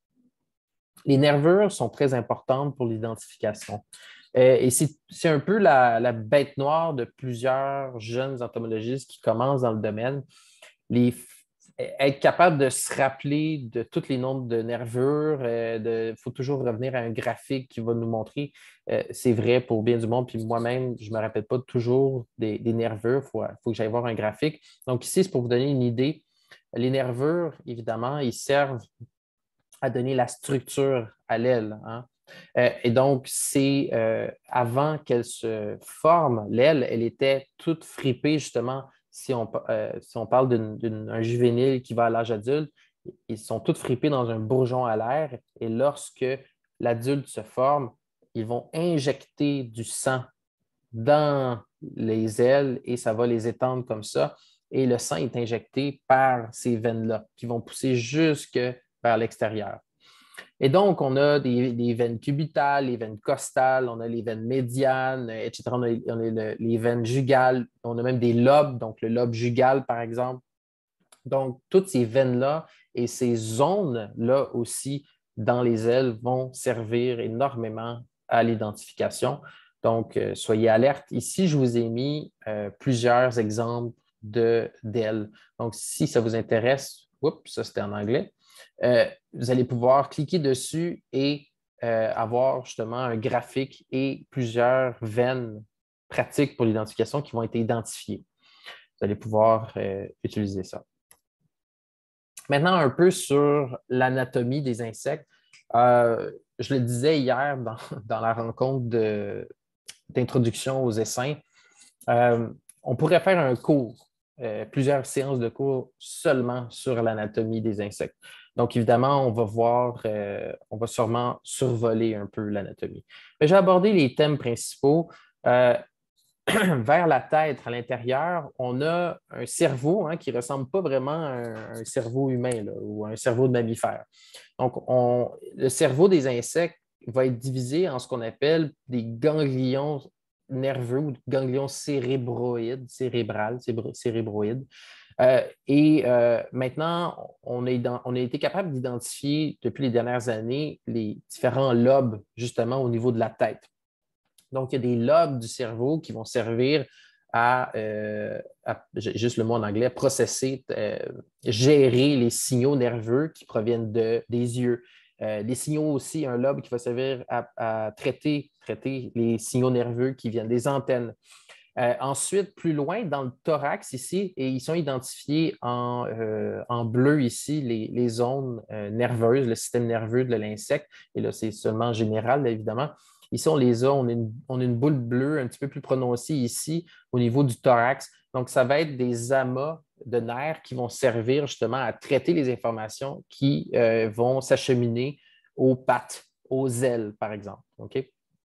Les nervures sont très importantes pour l'identification. Euh, et c'est un peu la, la bête noire de plusieurs jeunes entomologistes qui commencent dans le domaine. Les Être capable de se rappeler de tous les nombres de nervures, il euh, faut toujours revenir à un graphique qui va nous montrer. Euh, c'est vrai pour bien du monde, puis moi-même, je ne me rappelle pas toujours des, des nervures, il faut, faut que j'aille voir un graphique. Donc ici, c'est pour vous donner une idée. Les nervures, évidemment, ils servent à donner la structure à l'aile. Hein. Euh, et donc, c'est euh, avant qu'elle se forme, l'aile, elle était toute fripée, justement, si on, euh, si on parle d'un juvénile qui va à l'âge adulte, ils sont tous fripés dans un bourgeon à l'air et lorsque l'adulte se forme, ils vont injecter du sang dans les ailes et ça va les étendre comme ça. Et le sang est injecté par ces veines-là qui vont pousser jusque vers l'extérieur. Et donc, on a des, des veines cubitales, les veines costales, on a les veines médianes, et cetera. On a, on a le, les veines jugales, on a même des lobes, donc le lobe jugal, par exemple. Donc, toutes ces veines-là et ces zones-là aussi dans les ailes vont servir énormément à l'identification. Donc, euh, soyez alertes. Ici, je vous ai mis euh, plusieurs exemples d'ailes. Donc, si ça vous intéresse, oups, ça c'était en anglais, euh, vous allez pouvoir cliquer dessus et euh, avoir justement un graphique et plusieurs veines pratiques pour l'identification qui vont être identifiées. Vous allez pouvoir euh, utiliser ça. Maintenant, un peu sur l'anatomie des insectes. Euh, je le disais hier dans, dans la rencontre d'introduction aux essaims, euh, on pourrait faire un cours, euh, plusieurs séances de cours seulement sur l'anatomie des insectes. Donc, évidemment, on va voir, euh, on va sûrement survoler un peu l'anatomie. J'ai abordé les thèmes principaux. Euh, vers la tête, à l'intérieur, on a un cerveau hein, qui ne ressemble pas vraiment à un, un cerveau humain là, ou à un cerveau de mammifère. Donc, on, le cerveau des insectes va être divisé en ce qu'on appelle des ganglions nerveux ou ganglions cérébroïdes, cérébrales, cérébroïdes. Euh, et euh, maintenant, on, est dans, on a été capable d'identifier depuis les dernières années les différents lobes justement au niveau de la tête. Donc, il y a des lobes du cerveau qui vont servir à, euh, à juste le mot en anglais, processer, euh, gérer les signaux nerveux qui proviennent de, des yeux. Euh, des signaux aussi, un lobe qui va servir à, à traiter, traiter les signaux nerveux qui viennent des antennes. Euh, ensuite, plus loin, dans le thorax ici, et ils sont identifiés en, euh, en bleu ici, les, les zones euh, nerveuses, le système nerveux de l'insecte. Et là, c'est seulement général, là, évidemment. Ici, on les a, on a, une, on a une boule bleue un petit peu plus prononcée ici au niveau du thorax. Donc, ça va être des amas de nerfs qui vont servir justement à traiter les informations qui euh, vont s'acheminer aux pattes, aux ailes, par exemple. OK?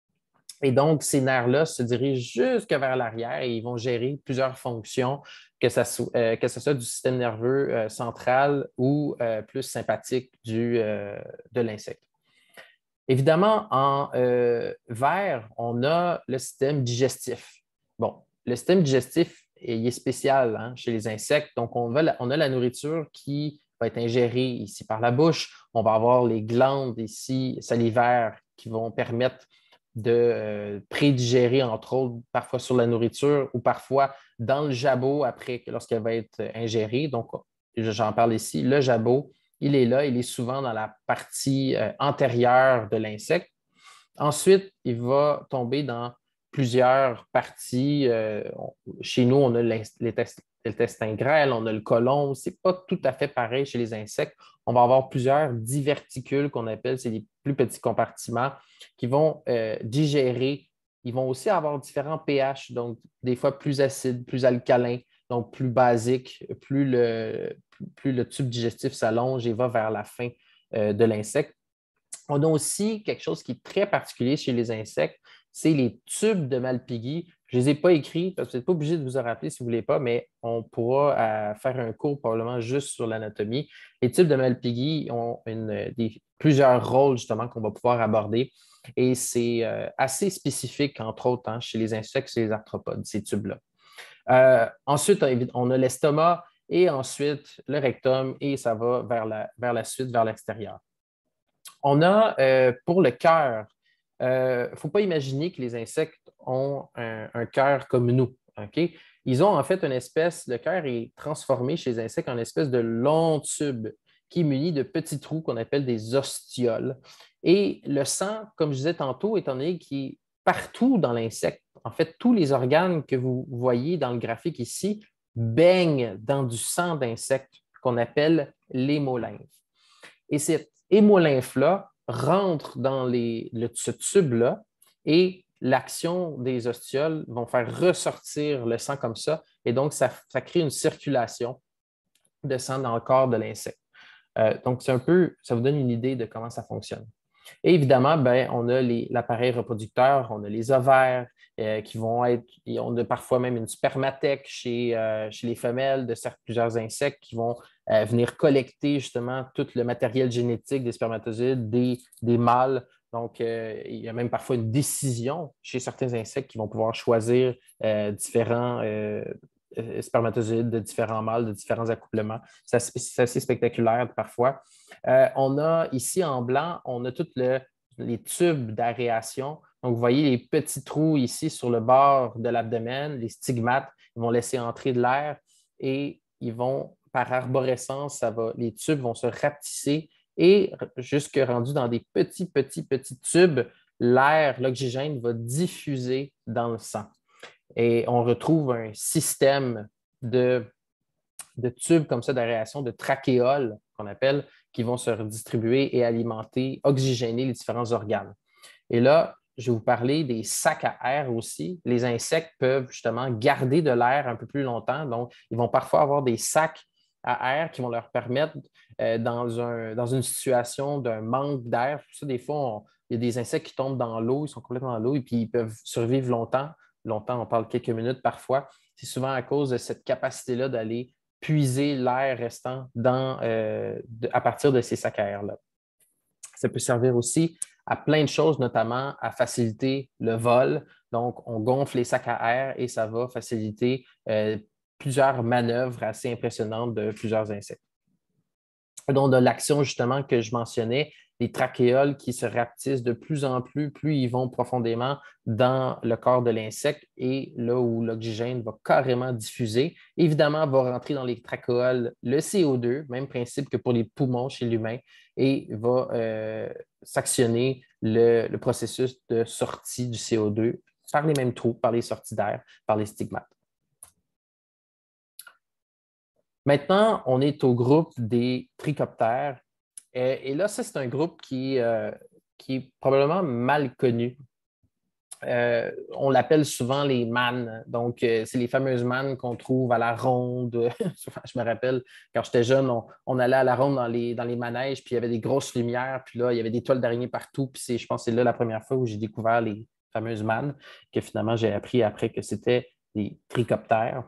Et donc, ces nerfs-là se dirigent jusque vers l'arrière et ils vont gérer plusieurs fonctions, que ce soit, euh, que ce soit du système nerveux euh, central ou euh, plus sympathique du, euh, de l'insecte. Évidemment, en euh, vert, on a le système digestif. Bon, le système digestif il est spécial hein, chez les insectes. Donc, on, va, on a la nourriture qui va être ingérée ici par la bouche. On va avoir les glandes ici salivaires qui vont permettre de euh, prédigérer, entre autres, parfois sur la nourriture ou parfois dans le jabot après, lorsqu'elle va être ingérée. Donc, j'en parle ici. Le jabot, il est là, il est souvent dans la partie euh, antérieure de l'insecte. Ensuite, il va tomber dans plusieurs parties. Euh, on, chez nous, on a l'intestin grêle, on a le côlon. Ce n'est pas tout à fait pareil chez les insectes. On va avoir plusieurs diverticules qu'on appelle, c'est des plus petits compartiments qui vont euh, digérer. Ils vont aussi avoir différents pH, donc des fois plus acides, plus alcalins, donc plus basiques, plus le, plus le tube digestif s'allonge et va vers la fin euh, de l'insecte. On a aussi quelque chose qui est très particulier chez les insectes, c'est les tubes de Malpighi. Je ne les ai pas écrits parce que vous n'êtes pas obligé de vous en rappeler si vous ne voulez pas, mais on pourra euh, faire un cours probablement juste sur l'anatomie. Les tubes de Malpighi ont une, des, plusieurs rôles justement qu'on va pouvoir aborder et c'est euh, assez spécifique, entre autres, hein, chez les insectes et les arthropodes, ces tubes-là. Euh, ensuite, on a l'estomac et ensuite le rectum et ça va vers la, vers la suite, vers l'extérieur. On a euh, pour le cœur, il euh, ne faut pas imaginer que les insectes ont un, un cœur comme nous. Okay? Ils ont en fait une espèce, le cœur est transformé chez les insectes en une espèce de long tube qui est muni de petits trous qu'on appelle des ostioles. Et le sang, comme je disais tantôt, étant donné qu'il est partout dans l'insecte, en fait, tous les organes que vous voyez dans le graphique ici baignent dans du sang d'insectes qu'on appelle l'hémolymphe. Et cette hémolymphe-là rentre dans les, le, ce tube-là et l'action des ostioles vont faire ressortir le sang comme ça. Et donc, ça, ça crée une circulation de sang dans le corps de l'insecte. Euh, donc, c'est un peu, ça vous donne une idée de comment ça fonctionne. Et évidemment, ben, on a l'appareil reproducteur, on a les ovaires euh, qui vont être, et on a parfois même une spermathèque chez, euh, chez les femelles de certains, plusieurs insectes qui vont euh, venir collecter justement tout le matériel génétique des spermatozoïdes, des, des mâles. Donc, euh, il y a même parfois une décision chez certains insectes qui vont pouvoir choisir euh, différents euh, spermatozoïdes de différents mâles, de différents accouplements. C'est assez, assez spectaculaire parfois. Euh, on a ici en blanc, on a tous le, les tubes d'aération. Donc, vous voyez les petits trous ici sur le bord de l'abdomen, les stigmates, ils vont laisser entrer de l'air et ils vont, par arborescence, ça va, les tubes vont se rapetisser et jusque rendu dans des petits, petits, petits tubes, l'air, l'oxygène va diffuser dans le sang. Et on retrouve un système de, de tubes comme ça d'aération, de trachéoles qu'on appelle, qui vont se redistribuer et alimenter, oxygéner les différents organes. Et là, je vais vous parler des sacs à air aussi. Les insectes peuvent justement garder de l'air un peu plus longtemps. Donc, ils vont parfois avoir des sacs à air qui vont leur permettre, euh, dans, un, dans une situation d'un manque d'air, pour ça, des fois, on, il y a des insectes qui tombent dans l'eau, ils sont complètement dans l'eau et puis ils peuvent survivre longtemps. Longtemps, on parle quelques minutes parfois. C'est souvent à cause de cette capacité-là d'aller puiser l'air restant dans, euh, de, à partir de ces sacs à air-là. Ça peut servir aussi à plein de choses, notamment à faciliter le vol. Donc, on gonfle les sacs à air et ça va faciliter euh, plusieurs manœuvres assez impressionnantes de plusieurs insectes. Donc, de l'action justement que je mentionnais, les trachéoles qui se rapetissent de plus en plus, plus ils vont profondément dans le corps de l'insecte et là où l'oxygène va carrément diffuser. Évidemment, va rentrer dans les trachéoles le C O deux, même principe que pour les poumons chez l'humain, et va euh, s'actionner le, le processus de sortie du C O deux par les mêmes trous, par les sorties d'air, par les stigmates. Maintenant, on est au groupe des trichoptères. Et, et là, ça, c'est un groupe qui, euh, qui est probablement mal connu. Euh, on l'appelle souvent les mannes. Donc, euh, c'est les fameuses mannes qu'on trouve à la ronde. Je me rappelle, quand j'étais jeune, on, on allait à la ronde dans les, dans les manèges, puis il y avait des grosses lumières, puis là, il y avait des toiles d'araignée partout. Puis je pense que c'est là la première fois où j'ai découvert les fameuses mannes, que finalement, j'ai appris après que c'était les trichoptères.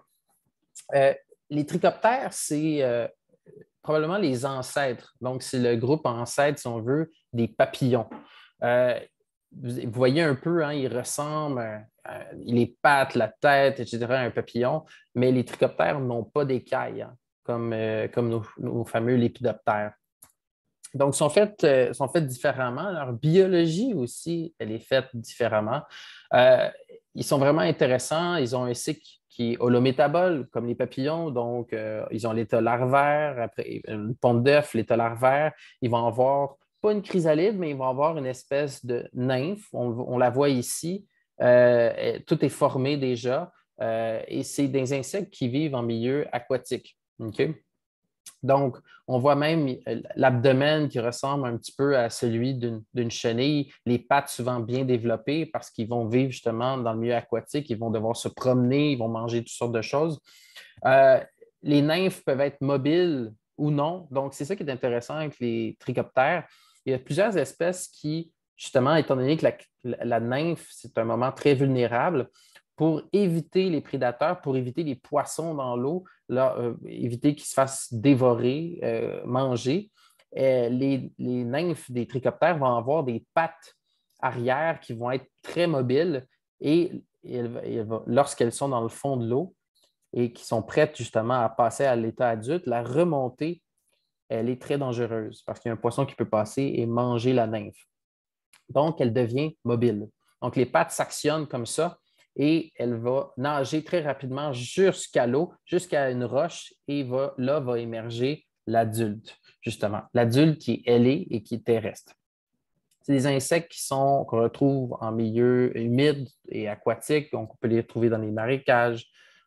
Euh, les trichoptères, c'est euh, probablement les ancêtres. Donc, c'est le groupe ancêtre, si on veut, des papillons. Euh, vous voyez un peu, hein, ils ressemblent, euh, les pattes, la tête, et cetera, à un papillon, mais les trichoptères n'ont pas d'écailles, hein, comme, euh, comme nos, nos fameux lépidoptères. Donc, ils sont faits, euh, sont faits différemment. Leur biologie aussi, elle est faite différemment. Euh, ils sont vraiment intéressants. Ils ont un cycle qui est holométabole, comme les papillons. Donc, euh, ils ont l'état larvaire, après une ponte d'œuf, l'état larvaire. Ils vont avoir, pas une chrysalide, mais ils vont avoir une espèce de nymphe. On, on la voit ici. Euh, tout est formé déjà. Euh, et c'est des insectes qui vivent en milieu aquatique. Okay? Donc, on voit même l'abdomen qui ressemble un petit peu à celui d'une chenille, les pattes souvent bien développées parce qu'ils vont vivre justement dans le milieu aquatique, ils vont devoir se promener, ils vont manger toutes sortes de choses. Euh, les nymphes peuvent être mobiles ou non. Donc, c'est ça qui est intéressant avec les trichoptères. Il y a plusieurs espèces qui, justement, étant donné que la, la nymphe, c'est un moment très vulnérable, pour éviter les prédateurs, pour éviter les poissons dans l'eau, euh, éviter qu'ils se fassent dévorer, euh, manger, euh, les, les nymphes des trichoptères vont avoir des pattes arrière qui vont être très mobiles et, et, et lorsqu'elles sont dans le fond de l'eau et qui sont prêtes justement à passer à l'état adulte, la remontée, elle est très dangereuse parce qu'il y a un poisson qui peut passer et manger la nymphe. Donc, elle devient mobile. Donc, les pattes s'actionnent comme ça et elle va nager très rapidement jusqu'à l'eau, jusqu'à une roche et va, là va émerger l'adulte, justement. L'adulte qui est ailé et qui est terrestre. C'est des insectes qui sont, qu'on retrouve en milieu humide et aquatique. Donc, on peut les retrouver dans les marécages,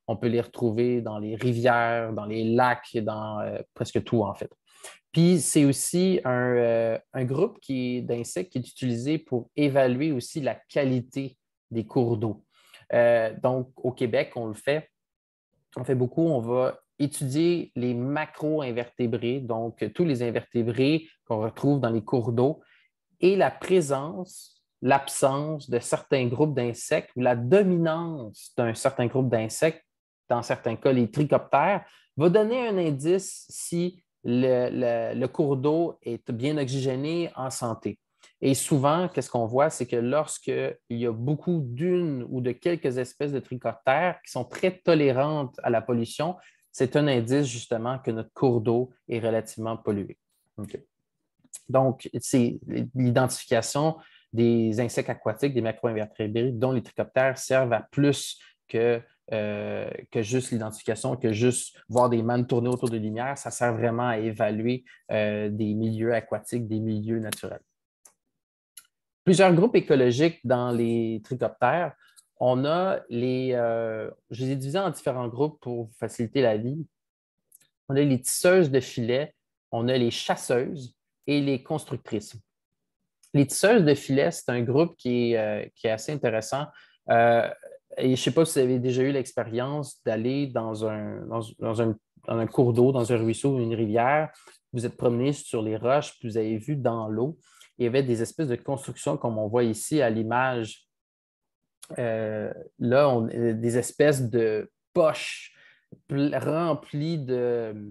On peut les retrouver dans les rivières, dans les lacs, dans euh, presque tout, en fait. Puis, c'est aussi un, euh, un groupe qui est d'insectes qui est utilisé pour évaluer aussi la qualité des cours d'eau. Euh, donc, au Québec, on le fait. On fait beaucoup. On va étudier les macro-invertébrés, donc tous les invertébrés qu'on retrouve dans les cours d'eau et la présence, l'absence de certains groupes d'insectes ou la dominance d'un certain groupe d'insectes, dans certains cas les trichoptères, va donner un indice si le, le, le cours d'eau est bien oxygéné, en santé. Et souvent, qu'est-ce qu'on voit, c'est que lorsqu'il y a beaucoup d'une ou de quelques espèces de trichoptères qui sont très tolérantes à la pollution, c'est un indice justement que notre cours d'eau est relativement pollué. Okay. Donc, c'est l'identification des insectes aquatiques, des macro-invertébrés, dont les trichoptères servent à plus que, euh, que juste l'identification, que juste voir des mannes tourner autour de lumière. Ça sert vraiment à évaluer euh, des milieux aquatiques, des milieux naturels. Plusieurs groupes écologiques dans les trichoptères. On a les, euh, je les ai divisés en différents groupes pour vous faciliter la vie. On a les tisseuses de filets, on a les chasseuses et les constructrices. Les tisseuses de filets, c'est un groupe qui est, euh, qui est assez intéressant. Euh, et je ne sais pas si vous avez déjà eu l'expérience d'aller dans un, dans, dans un, dans un cours d'eau, dans un ruisseau ou une rivière. Vous êtes promené sur les roches, puis vous avez vu dans l'eau, il y avait des espèces de constructions comme on voit ici à l'image. Euh, là, on, des espèces de poches remplies de,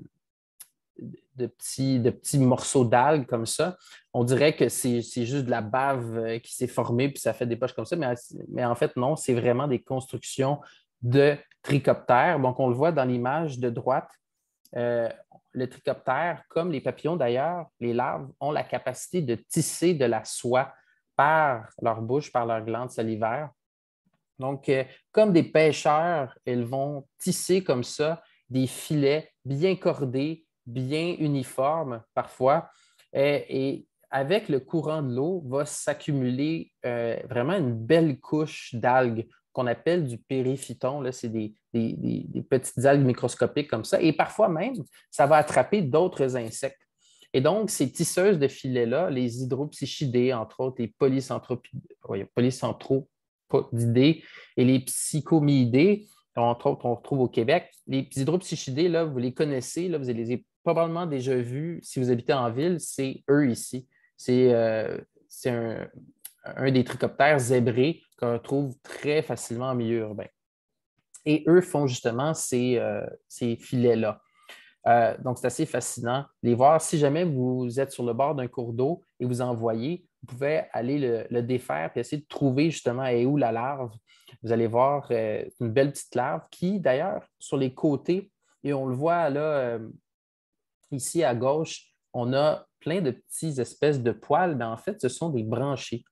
de petits, de petits morceaux d'algues comme ça. On dirait que c'est juste de la bave qui s'est formée puis ça fait des poches comme ça, mais, mais en fait, non, c'est vraiment des constructions de trichoptères. Donc, on le voit dans l'image de droite. Euh, le trichoptère, comme les papillons d'ailleurs, les larves ont la capacité de tisser de la soie par leur bouche, par leur glande salivaire. Donc, euh, comme des pêcheurs, elles vont tisser comme ça des filets bien cordés, bien uniformes parfois. Et, et avec le courant de l'eau, va s'accumuler euh, vraiment une belle couche d'algues qu'on appelle du périphyton. C'est des, des, des, des petites algues microscopiques comme ça. Et parfois même, ça va attraper d'autres insectes. Et donc, ces tisseuses de filets-là, les hydropsychidés, entre autres, les polycenthropidés et les psychomyidés, entre autres, on retrouve au Québec. Les hydropsychidés, là, vous les connaissez, là, vous les avez probablement déjà vus si vous habitez en ville, c'est eux ici. C'est euh, un, un des trichoptères zébrés qu'on retrouve très facilement en milieu urbain. Et eux font justement ces, euh, ces filets-là. Euh, donc, c'est assez fascinant de les voir. Si jamais vous êtes sur le bord d'un cours d'eau et vous en voyez, vous pouvez aller le, le défaire et essayer de trouver justement est où la larve. Vous allez voir euh, une belle petite larve qui, d'ailleurs, sur les côtés, et on le voit là, euh, ici à gauche, on a plein de petites espèces de poils, mais en fait, ce sont des branchies.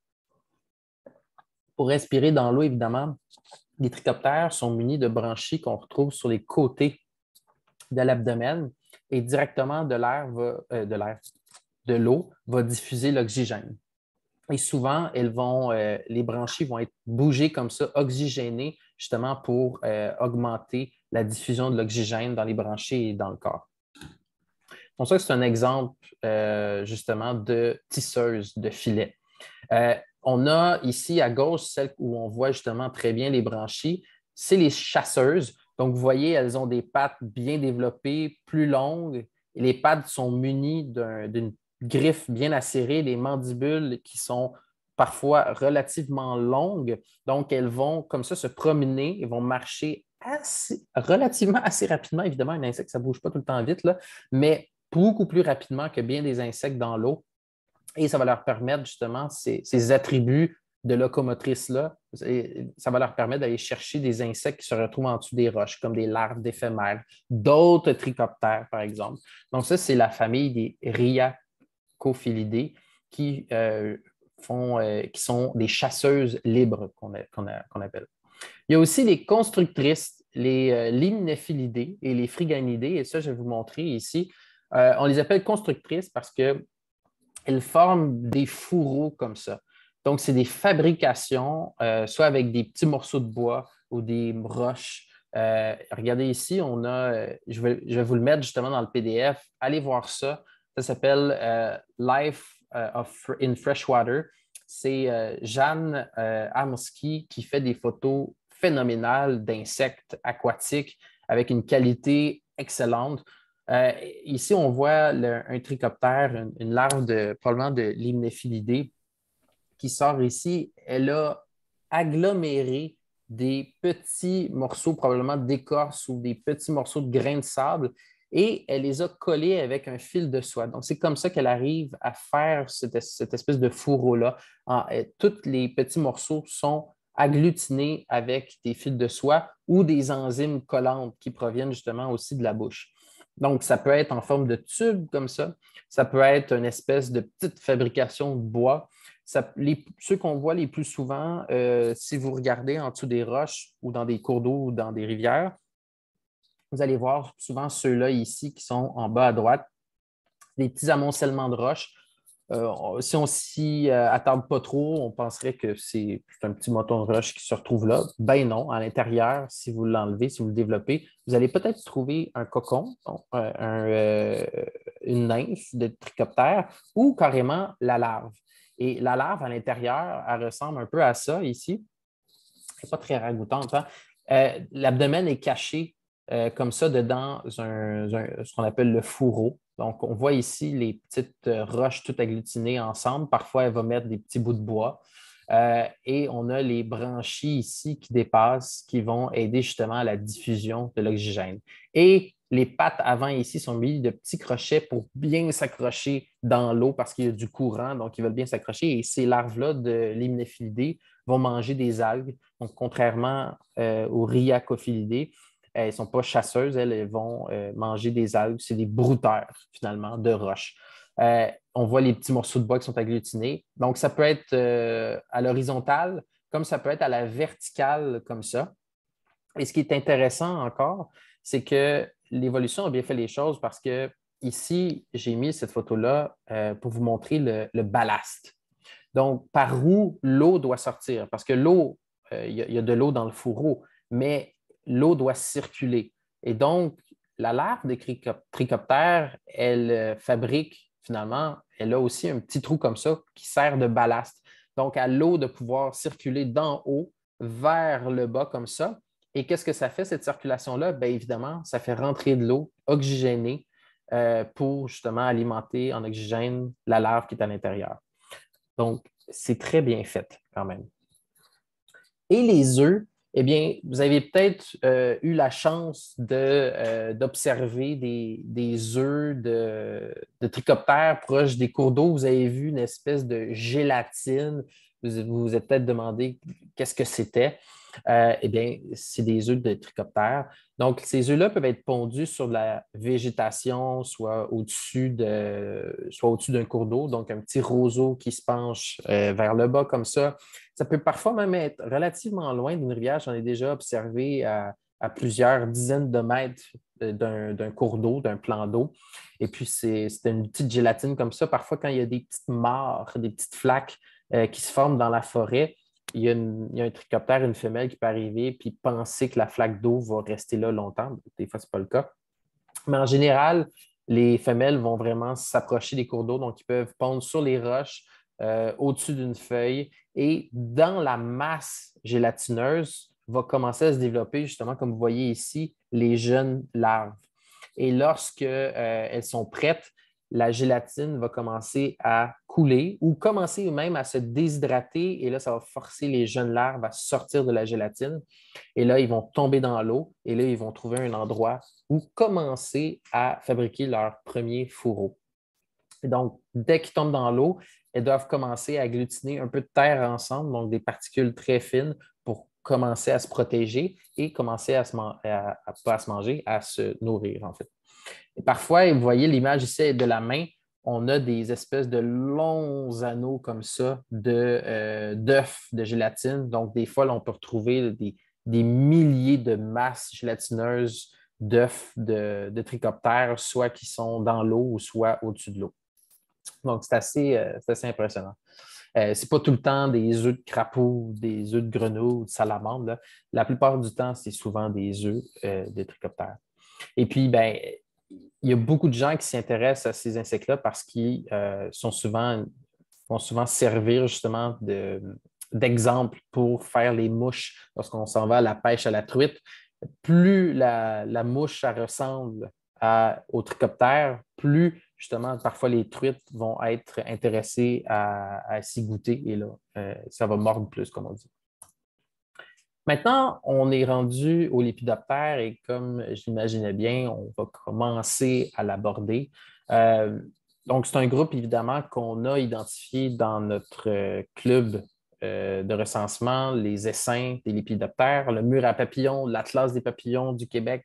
Pour respirer dans l'eau, évidemment, les trichoptères sont munis de branchies qu'on retrouve sur les côtés de l'abdomen et directement de l'air, euh, de l'air, de l'eau va diffuser l'oxygène. Et souvent, elles vont, euh, les branchies vont être bougées comme ça, oxygénées, justement pour euh, augmenter la diffusion de l'oxygène dans les branchies et dans le corps. Donc ça, c'est un exemple euh, justement de tisseuse de filet. Euh, on a ici à gauche celle où on voit justement très bien les branchies, c'est les chasseuses. Donc, vous voyez, elles ont des pattes bien développées, plus longues, et les pattes sont munies d'une griffe bien acérée, des mandibules qui sont parfois relativement longues. Donc, elles vont comme ça se promener, elles vont marcher assez, relativement assez rapidement. Évidemment, un insecte, ça ne bouge pas tout le temps vite, là, mais beaucoup plus rapidement que bien des insectes dans l'eau. Et ça va leur permettre justement ces, ces attributs de locomotrice-là, ça va leur permettre d'aller chercher des insectes qui se retrouvent en dessous des roches, comme des larves d'éphémères, d'autres trichoptères, par exemple. Donc, ça, c'est la famille des Rhiacophilidae qui, euh, font, euh, qui sont des chasseuses libres qu'on qu'on qu'on appelle. Il y a aussi les constructrices, les euh, Limnephilidae et les Phryganidés, et ça, je vais vous montrer ici. Euh, on les appelle constructrices parce que elles forment des fourreaux comme ça. Donc, c'est des fabrications, euh, soit avec des petits morceaux de bois ou des roches Euh, regardez ici, on a, euh, je vais, je vais vous le mettre justement dans le P D F. Allez voir ça. Ça s'appelle euh, Life euh, of, in Freshwater. C'est euh, Jeanne euh, Armsky qui fait des photos phénoménales d'insectes aquatiques avec une qualité excellente. Euh, ici, on voit le, un trichoptère, une, une larve de, probablement de l'hymnéphilidée qui sort ici. Elle a aggloméré des petits morceaux, probablement d'écorce ou des petits morceaux de grains de sable, et elle les a collés avec un fil de soie. Donc, c'est comme ça qu'elle arrive à faire cette, cette espèce de fourreau-là. En, tous les petits morceaux sont agglutinés avec des fils de soie ou des enzymes collantes qui proviennent justement aussi de la bouche. Donc, ça peut être en forme de tube comme ça. Ça peut être une espèce de petite fabrication de bois. Ça, les, ceux qu'on voit les plus souvent, euh, si vous regardez en dessous des roches ou dans des cours d'eau ou dans des rivières, vous allez voir souvent ceux-là ici qui sont en bas à droite, des petits amoncellements de roches. Euh, si on s'y euh, attarde pas trop, on penserait que c'est un petit moton de roche qui se retrouve là. Ben non, à l'intérieur, si vous l'enlevez, si vous le développez, vous allez peut-être trouver un cocon, donc, un, un, euh, une nymphe de trichoptère ou carrément la larve. Et la larve à l'intérieur, elle ressemble un peu à ça ici. Elle n'est pas très ragoûtante. Hein? Euh, L'abdomen est caché euh, comme ça dedans un, un, ce qu'on appelle le fourreau. Donc, on voit ici les petites roches toutes agglutinées ensemble. Parfois, elle va mettre des petits bouts de bois. Euh, et on a les branchies ici qui dépassent, qui vont aider justement à la diffusion de l'oxygène. Et les pattes avant ici sont mises de petits crochets pour bien s'accrocher dans l'eau parce qu'il y a du courant, donc ils veulent bien s'accrocher. Et ces larves-là de l'hymnéphilidée vont manger des algues. Donc, contrairement euh, aux rhiacophilidés, elles ne sont pas chasseuses, elles vont euh, manger des algues. C'est des brouteurs, finalement, de roches. Euh, on voit les petits morceaux de bois qui sont agglutinés. Donc, ça peut être euh, à l'horizontale, comme ça peut être à la verticale, comme ça. Et ce qui est intéressant encore, c'est que l'évolution a bien fait les choses parce que ici, j'ai mis cette photo-là euh, pour vous montrer le, le ballast. Donc, par où l'eau doit sortir? Parce que l'eau, euh, il y, y a de l'eau dans le fourreau, mais l'eau doit circuler. Et donc, la larve des trichoptères, elle euh, fabrique finalement, elle a aussi un petit trou comme ça qui sert de ballast. Donc, à l'eau de pouvoir circuler d'en haut vers le bas comme ça. Et qu'est-ce que ça fait, cette circulation-là? Bien évidemment, ça fait rentrer de l'eau oxygénée euh, pour justement alimenter en oxygène la larve qui est à l'intérieur. Donc, c'est très bien fait quand même. Et les œufs, eh bien, vous avez peut-être euh, eu la chance de, euh, d'observer des, des œufs de, de trichoptères proches des cours d'eau. Vous avez vu une espèce de gélatine. Vous vous, vous êtes peut-être demandé qu'est-ce que c'était. Euh, eh bien, c'est des œufs de trichoptères. Donc, ces œufs-là peuvent être pondus sur de la végétation, soit au-dessus de, soit au-dessus d'un cours d'eau, donc un petit roseau qui se penche euh, vers le bas comme ça. Ça peut parfois même être relativement loin d'une rivière. J'en ai déjà observé à, à plusieurs dizaines de mètres d'un, d'un cours d'eau, d'un plan d'eau. Et puis, c'est, c'est une petite gélatine comme ça. Parfois, quand il y a des petites mares, des petites flaques euh, qui se forment dans la forêt, il y, a une, il y a un trichoptère, une femelle qui peut arriver puis penser que la flaque d'eau va rester là longtemps. Des fois, ce n'est pas le cas. Mais en général, les femelles vont vraiment s'approcher des cours d'eau, donc ils peuvent pondre sur les roches, euh, au-dessus d'une feuille, et dans la masse gélatineuse va commencer à se développer, justement, comme vous voyez ici, les jeunes larves. Et lorsque euh, elles sont prêtes, la gélatine va commencer à couler ou commencer même à se déshydrater. Et là, ça va forcer les jeunes larves à sortir de la gélatine. Et là, ils vont tomber dans l'eau. Et là, ils vont trouver un endroit où commencer à fabriquer leur premier fourreau. Et donc, dès qu'ils tombent dans l'eau, elles doivent commencer à agglutiner un peu de terre ensemble, donc des particules très fines pour commencer à se protéger et commencer à se man- à, à, pas à se manger, à se nourrir, en fait. Et parfois, vous voyez l'image ici de la main, on a des espèces de longs anneaux comme ça de, euh, d'œufs de gélatine. Donc, des fois, là, on peut retrouver des, des milliers de masses gélatineuses d'œufs de, de trichoptères, soit qui sont dans l'eau ou soit au-dessus de l'eau. Donc, c'est assez, euh, c'est assez impressionnant. Euh, ce n'est pas tout le temps des œufs de crapaud, des œufs de grenouille, de salamandre. Là. La plupart du temps, c'est souvent des œufs euh, de trichoptères. Et puis, ben, il y a beaucoup de gens qui s'intéressent à ces insectes-là parce qu'ils euh, sont souvent, vont souvent servir justement de, d'exemple pour faire les mouches lorsqu'on s'en va à la pêche à la truite. Plus la, la mouche ça ressemble à, au trichoptère, plus justement parfois les truites vont être intéressées à, à s'y goûter et là, euh, ça va mordre plus, comme on dit. Maintenant, on est rendu au lépidoptère et comme je l'imaginais bien, on va commencer à l'aborder. Euh, donc, c'est un groupe évidemment qu'on a identifié dans notre euh, club euh, de recensement, les essaims des lépidoptères, le mur à papillons, l'Atlas des papillons du Québec.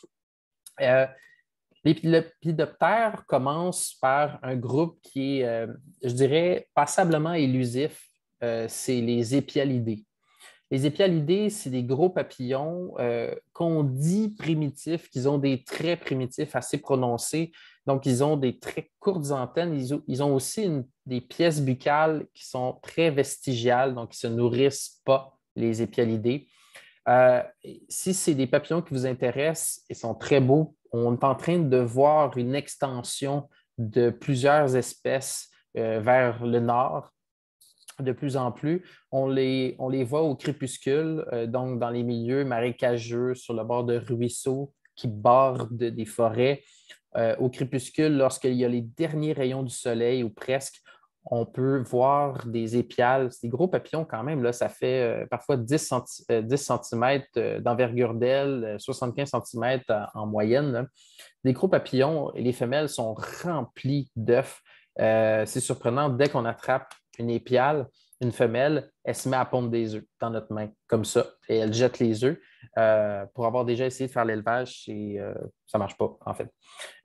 Euh, les lépidoptères commencent par un groupe qui est, euh, je dirais, passablement élusif. Euh, c'est les épialidés. Les épialidés, c'est des gros papillons euh, qu'on dit primitifs, qu'ils ont des traits primitifs assez prononcés. Donc, ils ont des très courtes antennes. Ils ont, ils ont aussi une, des pièces buccales qui sont très vestigiales, donc ils ne se nourrissent pas, les épialidés. Euh, si c'est des papillons qui vous intéressent et sont très beaux, on est en train de voir une extension de plusieurs espèces euh, vers le nord de plus en plus. On les, on les voit au crépuscule, euh, donc dans les milieux marécageux, sur le bord de ruisseaux qui bordent des forêts. Euh, au crépuscule, lorsqu'il y a les derniers rayons du soleil ou presque, on peut voir des épiales. C'est des gros papillons quand même. Là, ça fait euh, parfois dix centimètres euh, d'envergure d'aile, euh, soixante-quinze centimètres en moyenne. Là. Des gros papillons, et les femelles sont remplies d'œufs. Euh, c'est surprenant, dès qu'on attrape une épiale, une femelle, elle se met à pondre des œufs dans notre main, comme ça, et elle jette les œufs. Euh, pour avoir déjà essayé de faire l'élevage, euh, ça ne marche pas, en fait.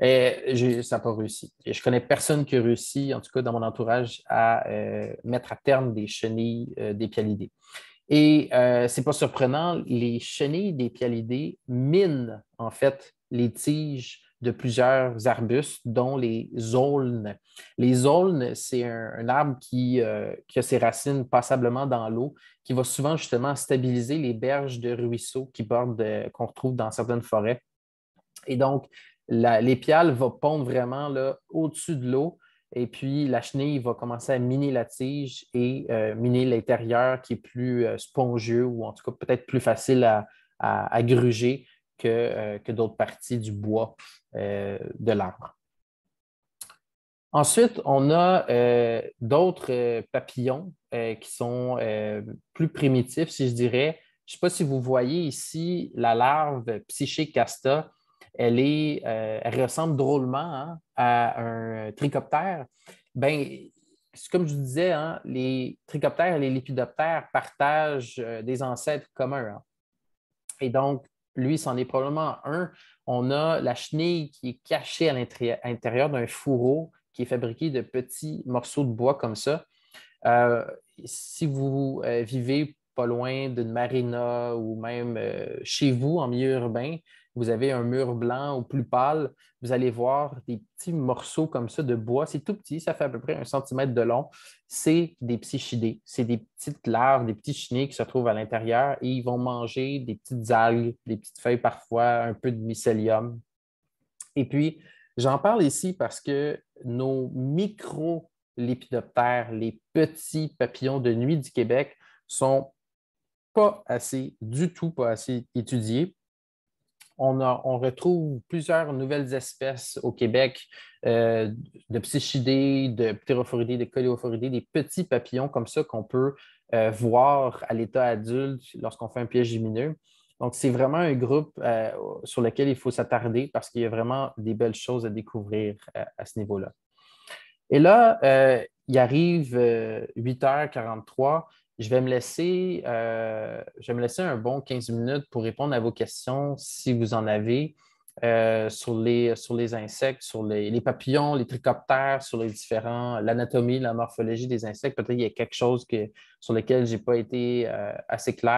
Et ça n'a pas réussi. Et je ne connais personne qui a réussi, en tout cas dans mon entourage, à euh, mettre à terme des chenilles euh, d'épialidés. Et euh, ce n'est pas surprenant, les chenilles d'épialidés minent, en fait, les tiges de plusieurs arbustes, dont les aulnes. Les aulnes, c'est un, un arbre qui, euh, qui a ses racines passablement dans l'eau, qui va souvent justement stabiliser les berges de ruisseaux qui bordent, euh, qu'on retrouve dans certaines forêts. Et donc, l'épiale va pondre vraiment là, au-dessus de l'eau. Et puis, la chenille va commencer à miner la tige et euh, miner l'intérieur qui est plus euh, spongieux ou en tout cas peut-être plus facile à, à, à gruger que, euh, que d'autres parties du bois euh, de l'arbre. Ensuite, on a euh, d'autres euh, papillons euh, qui sont euh, plus primitifs, si je dirais. Je ne sais pas si vous voyez ici la larve Psyché casta. Elle, est, euh, elle ressemble drôlement hein, à un trichoptère. Ben, comme je vous disais, hein, les trichoptères et les lépidoptères partagent euh, des ancêtres communs. Hein. Et donc, lui, c'en est probablement un. On a la chenille qui est cachée à l'intérieur d'un fourreau qui est fabriqué de petits morceaux de bois comme ça. Euh, si vous euh, vivez pas loin d'une marina ou même euh, chez vous en milieu urbain, vous avez un mur blanc ou plus pâle, vous allez voir des petits morceaux comme ça de bois. C'est tout petit, ça fait à peu près un centimètre de long. C'est des psychidés. C'est des petites larves, des petits chenilles qui se trouvent à l'intérieur et ils vont manger des petites algues, des petites feuilles parfois, un peu de mycélium. Et puis, j'en parle ici parce que nos micro-lépidoptères, les petits papillons de nuit du Québec, sont pas assez, du tout pas assez étudiés. On, a, on retrouve plusieurs nouvelles espèces au Québec euh, de psychidés, de ptérophoridés, de coléophoridés, des petits papillons comme ça qu'on peut euh, voir à l'état adulte lorsqu'on fait un piège lumineux. Donc, c'est vraiment un groupe euh, sur lequel il faut s'attarder parce qu'il y a vraiment des belles choses à découvrir euh, à ce niveau-là. Et là, euh, il arrive euh, huit heures quarante-trois. Je vais me laisser, euh, je vais me laisser un bon quinze minutes pour répondre à vos questions si vous en avez euh, sur les, sur les insectes, sur les, les papillons, les trichoptères, sur les différents, l'anatomie, la morphologie des insectes. Peut-être qu'il y a quelque chose que, sur lequel je n'ai pas été euh, assez clair.